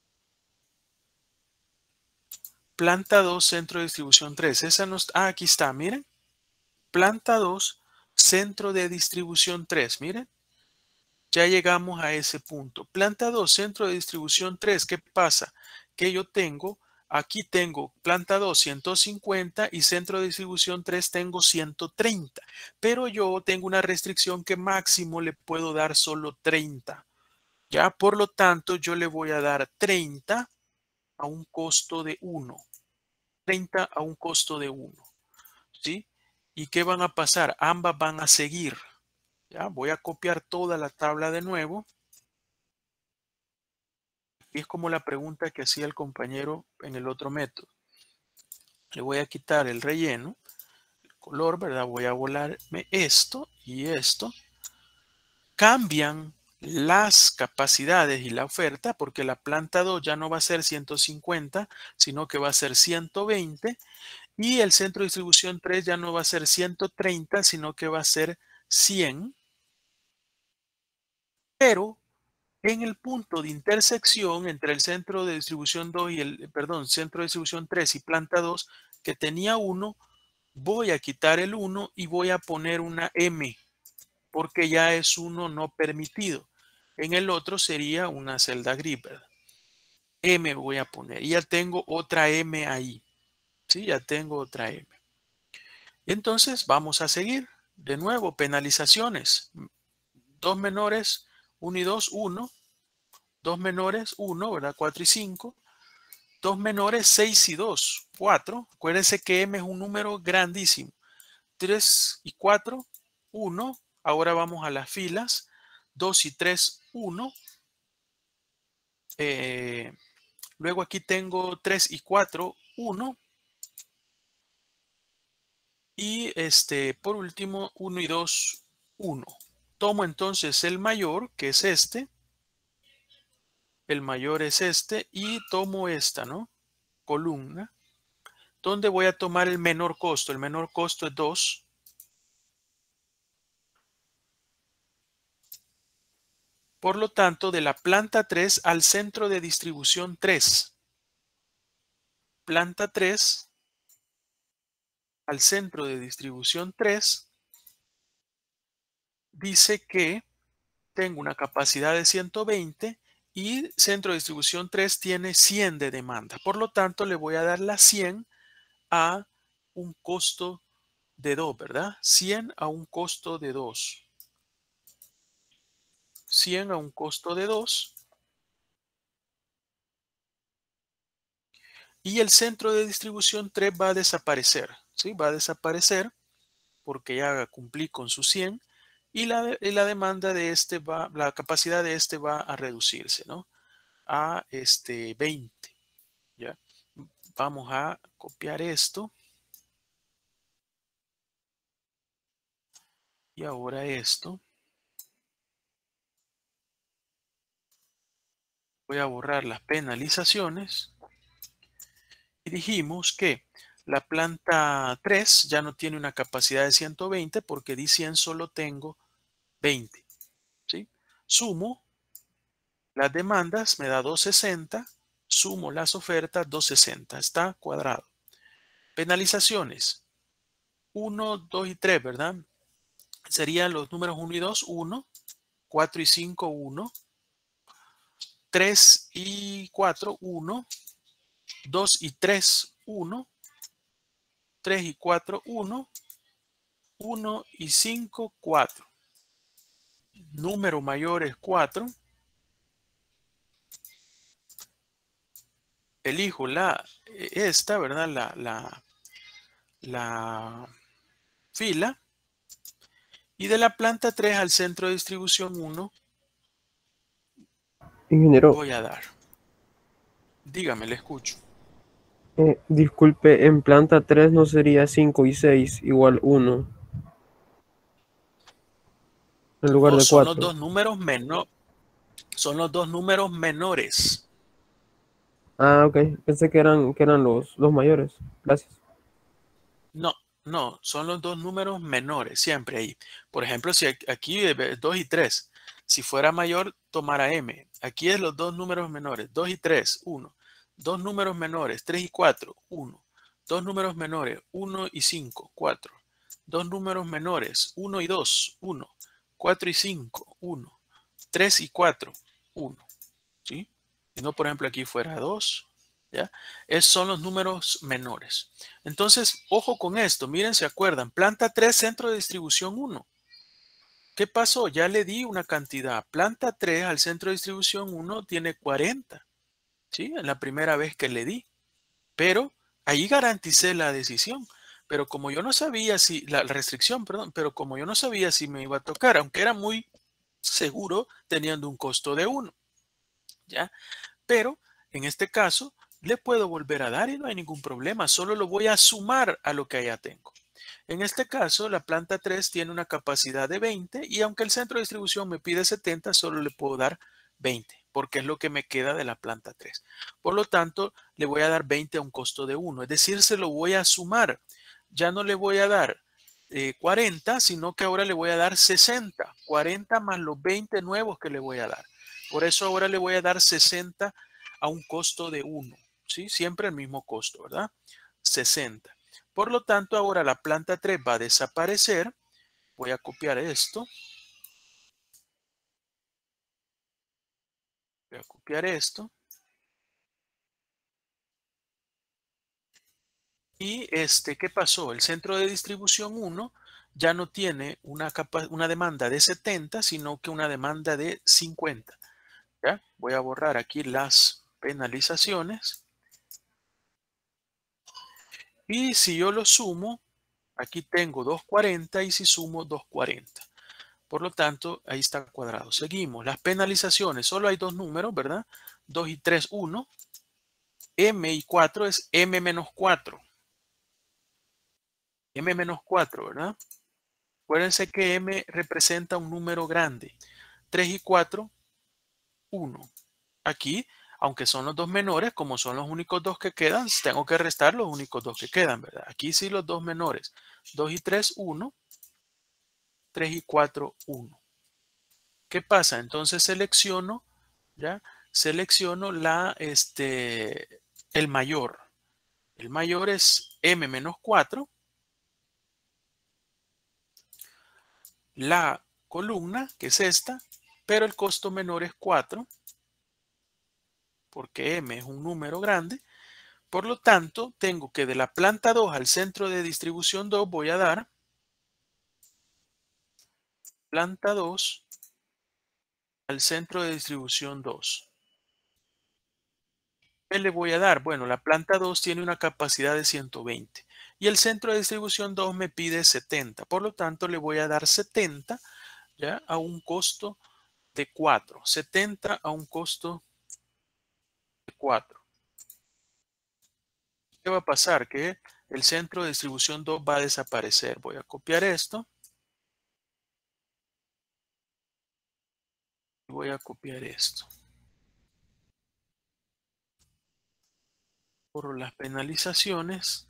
Planta 2, centro de distribución 3. Esa no está. Ah, aquí está, miren. Planta 2, centro de distribución 3. Miren. Ya llegamos a ese punto. Planta 2, centro de distribución 3. ¿Qué pasa? Que yo aquí tengo planta 2, 150 y centro de distribución 3 tengo 130. Pero yo tengo una restricción que máximo le puedo dar solo 30. Ya, por lo tanto, yo le voy a dar 30 a un costo de 1. 30 a un costo de 1. ¿Sí? ¿Y qué van a pasar? Ambas van a seguir. ¿Ya? Voy a copiar toda la tabla de nuevo. Y es como la pregunta que hacía el compañero en el otro método. Le voy a quitar el relleno, el color, ¿verdad? Voy a volarme esto y esto. Cambian las capacidades y la oferta porque la planta 2 ya no va a ser 150, sino que va a ser 120. Y el centro de distribución 3 ya no va a ser 130, sino que va a ser 100. Pero en el punto de intersección entre el centro de distribución 2 y centro de distribución 3 y planta 2, que tenía 1, voy a quitar el 1 y voy a poner una M, porque ya es 1 no permitido. En el otro sería una celda gris, ¿verdad? M voy a poner. Y ya tengo otra M ahí. Sí, ya tengo otra M. Y entonces vamos a seguir. De nuevo, penalizaciones. 2 menores, 1 y 2, 1. 2 menores, 1, ¿verdad? 4 y 5. 2 menores, 6 y 2, 4. Acuérdense que M es un número grandísimo. 3 y 4, 1. Ahora vamos a las filas. 2 y 3, 1. Luego aquí tengo 3 y 4, 1. Y por último, 1 y 2, 1. Tomo entonces el mayor, que es este. El mayor es este. Y tomo esta, ¿no? Columna. ¿Dónde voy a tomar el menor costo? El menor costo es 2. Por lo tanto, de la planta 3 al centro de distribución 3. Planta 3 al centro de distribución 3 dice que tengo una capacidad de 120 y centro de distribución 3 tiene 100 de demanda. Por lo tanto, le voy a dar la 100 a un costo de 2, ¿verdad? 100 a un costo de 2. 100 a un costo de 2. Y el centro de distribución 3 va a desaparecer. ¿Sí? Va a desaparecer porque ya cumplí con su 100. Y la demanda de la capacidad de va a reducirse, ¿no? A 20. Vamos a copiar esto. Y ahora esto. Voy a borrar las penalizaciones. Y dijimos que la planta 3 ya no tiene una capacidad de 120 porque di 100 solo tengo 20. ¿Sí? Sumo las demandas, me da 260. Sumo las ofertas, 260. Está cuadrado. Penalizaciones. 1, 2 y 3, ¿verdad? Serían los números 1 y 2, 1. 4 y 5, 1. 3 y 4, 1. 2 y 3, 1. 3 y 4, 1. 1 y 5, 4. Número mayor es 4. Elijo esta, ¿verdad? La fila. Y de la planta 3 al centro de distribución 1 Ingeniero, voy a dar. Dígame, le escucho. disculpe, en planta 3 no sería 5 y 6 igual 1 en lugar de Son los 4. dos números son los dos números menores. Ah, ok. Pensé que eran los mayores. Gracias. No, son los dos números menores, siempre ahí. Por ejemplo, si aquí 2 y 3, si fuera mayor, tomara M. Aquí es los dos números menores, 2 y 3, 1. Dos números menores, 3 y 4, 1. Dos números menores, 1 y 5, 4. Dos números menores, 1 y 2, 1. 4 y 5, 1. 3 y 4, 1. ¿Sí? Y no, por ejemplo, aquí fuera 2. ¿Ya? Son los números menores. Entonces, ojo con esto. Miren, ¿se acuerdan? Planta 3, centro de distribución 1. ¿Qué pasó? Ya le di una cantidad. Planta 3 al centro de distribución 1 tiene 40. ¿Sí? En la primera vez que le di. Pero ahí garanticé la decisión. Pero como yo no sabía si, la restricción, perdón, pero como yo no sabía si me iba a tocar, aunque era muy seguro teniendo un costo de 1. ¿Ya? Pero en este caso le puedo volver a dar y no hay ningún problema. Solo lo voy a sumar a lo que ya tengo. En este caso, la planta 3 tiene una capacidad de 20 y aunque el centro de distribución me pide 70, solo le puedo dar 20 porque es lo que me queda de la planta 3. Por lo tanto, le voy a dar 20 a un costo de 1. Es decir, se lo voy a sumar. Ya no le voy a dar 40, sino que ahora le voy a dar 60. 40 más los 20 nuevos que le voy a dar. Por eso ahora le voy a dar 60 a un costo de 1. ¿Sí? Siempre el mismo costo, ¿verdad? 60. Por lo tanto, ahora la planta 3 va a desaparecer. Voy a copiar esto. Voy a copiar esto. Y ¿qué pasó? El centro de distribución 1 ya no tiene una demanda de 70, sino que una demanda de 50. ¿Ya? Voy a borrar aquí las penalizaciones. Y si yo lo sumo, aquí tengo 240 y si sumo 240. Por lo tanto, ahí está cuadrado. Seguimos. Las penalizaciones. Solo hay dos números, ¿verdad? 2 y 3, 1. M y 4 es M menos 4. M menos 4, ¿verdad? Acuérdense que M representa un número grande. 3 y 4, 1. Aquí, aunque son los dos menores, como son los únicos dos que quedan, tengo que restar los únicos dos que quedan, ¿verdad? Aquí sí los dos menores. 2 y 3, 1. 3 y 4, 1. ¿Qué pasa? Entonces selecciono, ¿ya? Selecciono el mayor. El mayor es M menos 4. La columna, que es esta, pero el costo menor es 4, porque M es un número grande. Por lo tanto, tengo que de la planta 2 al centro de distribución 2 voy a dar planta 2 al centro de distribución 2. ¿Qué le voy a dar? Bueno, la planta 2 tiene una capacidad de 120 y el centro de distribución 2 me pide 70. Por lo tanto, le voy a dar 70 ¿ya? A un costo de 4. 70 a un costo de 4. ¿Qué va a pasar? Que el centro de distribución 2 va a desaparecer. Voy a copiar esto. Y voy a copiar esto. Por las penalizaciones.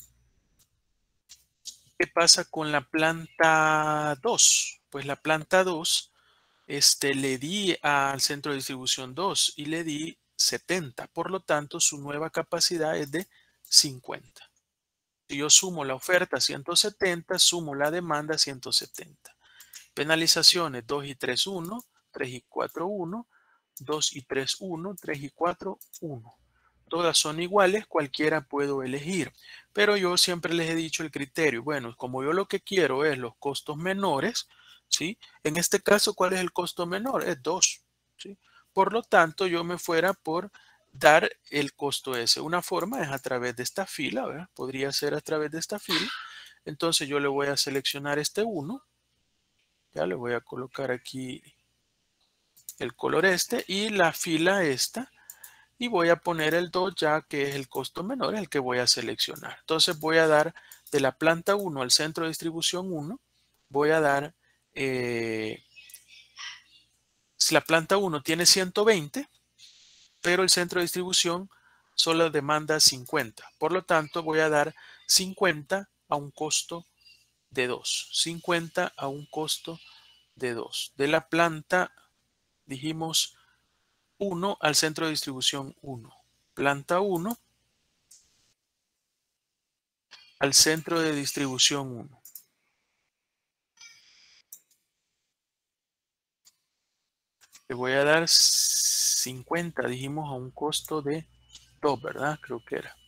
¿Qué pasa con la planta 2? Pues la planta 2, le di al centro de distribución 2 y le di 70. Por lo tanto, su nueva capacidad es de 50. Si yo sumo la oferta 170, sumo la demanda 170. Penalizaciones 2 y 3, 1, 3 y 4, 1, 2 y 3, 1, 3 y 4, 1. Todas son iguales, cualquiera puedo elegir. Pero yo siempre les he dicho el criterio. Bueno, como yo lo que quiero es los costos menores, ¿sí? En este caso, ¿cuál es el costo menor? Es 2, ¿sí? Por lo tanto, yo me fuera por dar el costo ese. Una forma es a través de esta fila, ¿verdad? Podría ser a través de esta fila. Entonces yo le voy a seleccionar este 1. Ya le voy a colocar aquí el color y la fila esta. Y voy a poner el 2 ya que es el costo menor, el que voy a seleccionar. Entonces voy a dar de la planta 1 al centro de distribución 1, voy a dar, si la planta 1 tiene 120, pero el centro de distribución solo demanda 50. Por lo tanto, voy a dar 50 a un costo de 2. 50 a un costo de 2. De la planta, dijimos, 1 al centro de distribución 1. Planta 1 al centro de distribución 1. Le voy a dar 50, dijimos, a un costo de 2, ¿verdad? Creo que era.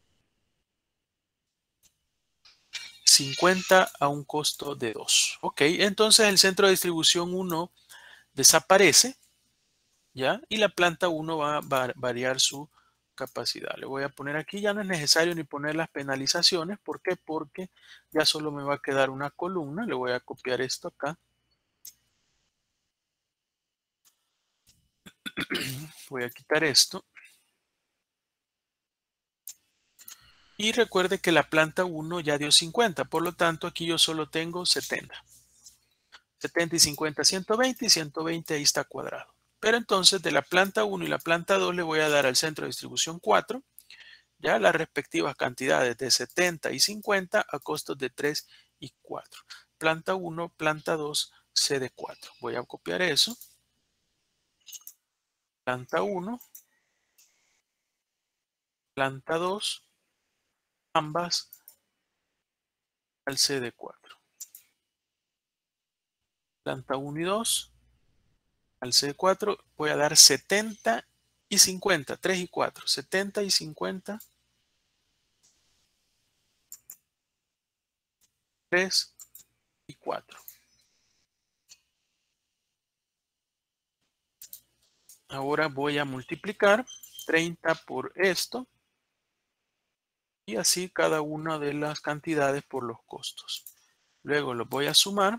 50 a un costo de 2. Ok, entonces el centro de distribución 1 desaparece, ¿ya? Y la planta 1 va a variar su capacidad. Le voy a poner aquí, ya no es necesario ni poner las penalizaciones. ¿Por qué? Porque ya solo me va a quedar una columna. Le voy a copiar esto acá. Voy a quitar esto. Y recuerde que la planta 1 ya dio 50. Por lo tanto, aquí yo solo tengo 70. 70 y 50, 120 y 120 ahí está cuadrado. Pero entonces de la planta 1 y la planta 2 le voy a dar al centro de distribución 4, ya las respectivas cantidades de 70 y 50 a costos de 3 y 4. Planta 1, planta 2, C de 4. Voy a copiar eso. Planta 1, planta 2, ambas al C de 4. Planta 1 y 2 al C de 4 voy a dar 70 y 50, 3 y 4, 70 y 50, 3 y 4. Ahora voy a multiplicar 30 por esto y así cada una de las cantidades por los costos. Luego los voy a sumar.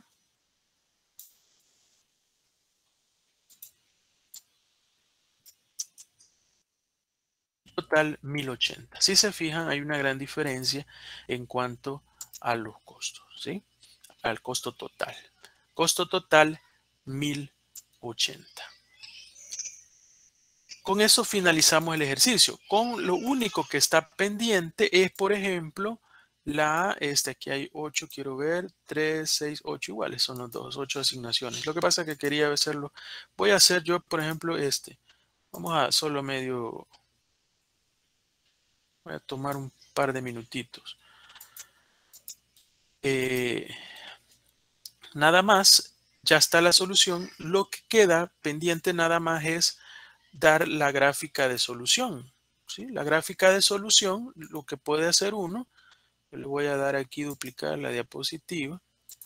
Total 1080. Si se fijan, hay una gran diferencia en cuanto a los costos, ¿sí? Al costo total. Costo total 1080. Con eso finalizamos el ejercicio. Con lo único que está pendiente es, por ejemplo, aquí hay 8, quiero ver, 3, 6, 8 iguales son los dos, 8 asignaciones. Lo que pasa es que quería hacerlo, voy a hacer yo, por ejemplo, Vamos a solo medio, voy a tomar un par de minutitos. Nada más, ya está la solución. Lo que queda pendiente nada más es dar la gráfica de solución, ¿sí? La gráfica de solución, lo que puede hacer uno, yo le voy a dar aquí duplicar la diapositiva.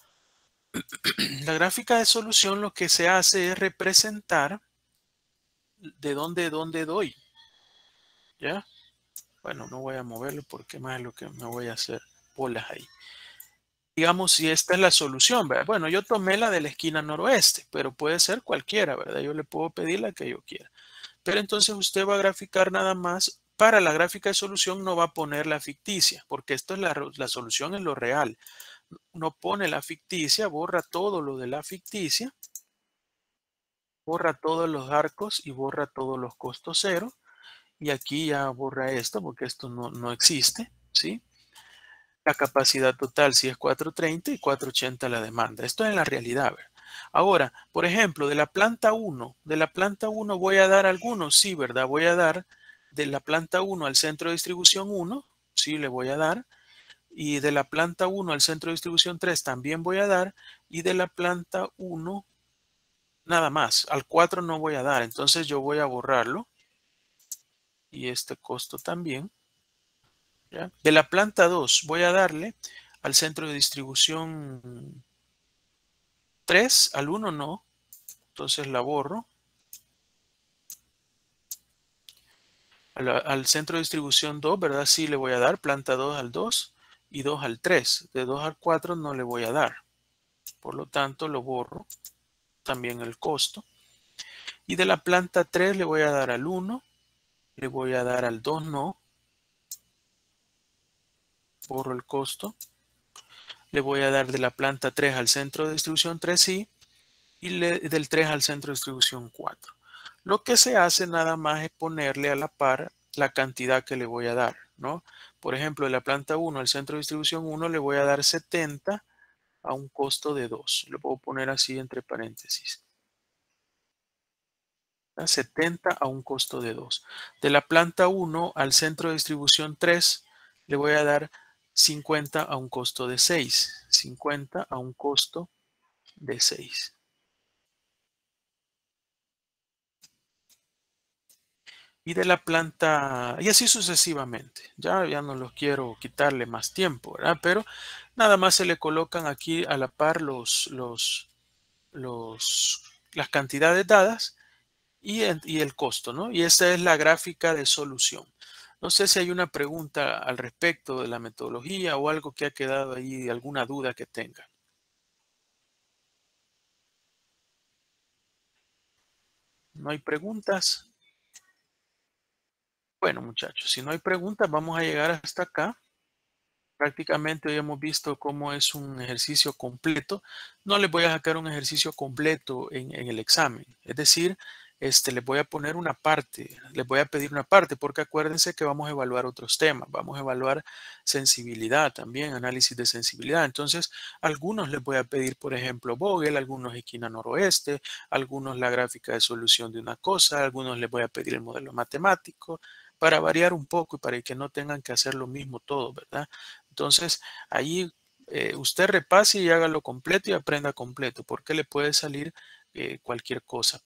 La gráfica de solución lo que se hace es representar de dónde doy, ¿ya? Bueno, no voy a moverlo porque más es lo que me voy a hacer bolas ahí. Digamos, si esta es la solución, ¿verdad? Bueno, yo tomé la de la esquina noroeste, pero puede ser cualquiera, ¿verdad? Yo le puedo pedir la que yo quiera. Pero entonces usted va a graficar nada más para la gráfica de solución no va a poner la ficticia, porque esto es la solución en lo real. No pone la ficticia, borra todo lo de la ficticia, borra todos los arcos y borra todos los costos cero. Y aquí ya borra esto porque esto no existe, ¿sí? La capacidad total sí es 430 y 480 la demanda. Esto es en la realidad, ¿verdad? Ahora, por ejemplo, de la planta 1 voy a dar algunos, sí, ¿verdad? Voy a dar de la planta 1 al centro de distribución 1, sí, le voy a dar. Y de la planta 1 al centro de distribución 3 también voy a dar. Y de la planta 1, nada más. Al 4 no voy a dar. Entonces yo voy a borrarlo. Y este costo también. ¿Ya? De la planta 2 voy a darle al centro de distribución 3, al 1 no. Entonces la borro. Al centro de distribución 2, ¿verdad? Sí le voy a dar planta 2 al 2 y 2 al 3. De 2 al 4 no le voy a dar. Por lo tanto, lo borro. También el costo. Y de la planta 3 le voy a dar al 1. Le voy a dar al 2 no. Borro el costo. Le voy a dar de la planta 3 al centro de distribución 3 sí. Y del 3 al centro de distribución 4. Lo que se hace nada más es ponerle a la par la cantidad que le voy a dar, ¿no? Por ejemplo, de la planta 1 al centro de distribución 1 le voy a dar 70 a un costo de 2. Lo puedo poner así entre paréntesis. 70 a un costo de 2. De la planta 1 al centro de distribución 3 le voy a dar 50 a un costo de 6. 50 a un costo de 6. Y de la planta, y así sucesivamente. Ya no los quiero quitarle más tiempo, ¿verdad? Pero nada más se le colocan aquí a la par las cantidades dadas y el costo, ¿no? Y esa es la gráfica de solución. No sé si hay una pregunta al respecto de la metodología o algo que ha quedado ahí, alguna duda que tenga. ¿No hay preguntas? Bueno, muchachos, si no hay preguntas, vamos a llegar hasta acá. Prácticamente hoy hemos visto cómo es un ejercicio completo. No les voy a sacar un ejercicio completo en el examen. Es decir, les voy a poner una parte, les voy a pedir una parte, porque acuérdense que vamos a evaluar otros temas. Vamos a evaluar sensibilidad también, análisis de sensibilidad. Entonces, algunos les voy a pedir, por ejemplo, Vogel, algunos esquina noroeste, algunos la gráfica de solución de una cosa, algunos les voy a pedir el modelo matemático, para variar un poco y para que no tengan que hacer lo mismo todo, ¿verdad? Entonces, ahí usted repase y hágalo completo y aprenda completo, porque le puede salir cualquier cosa.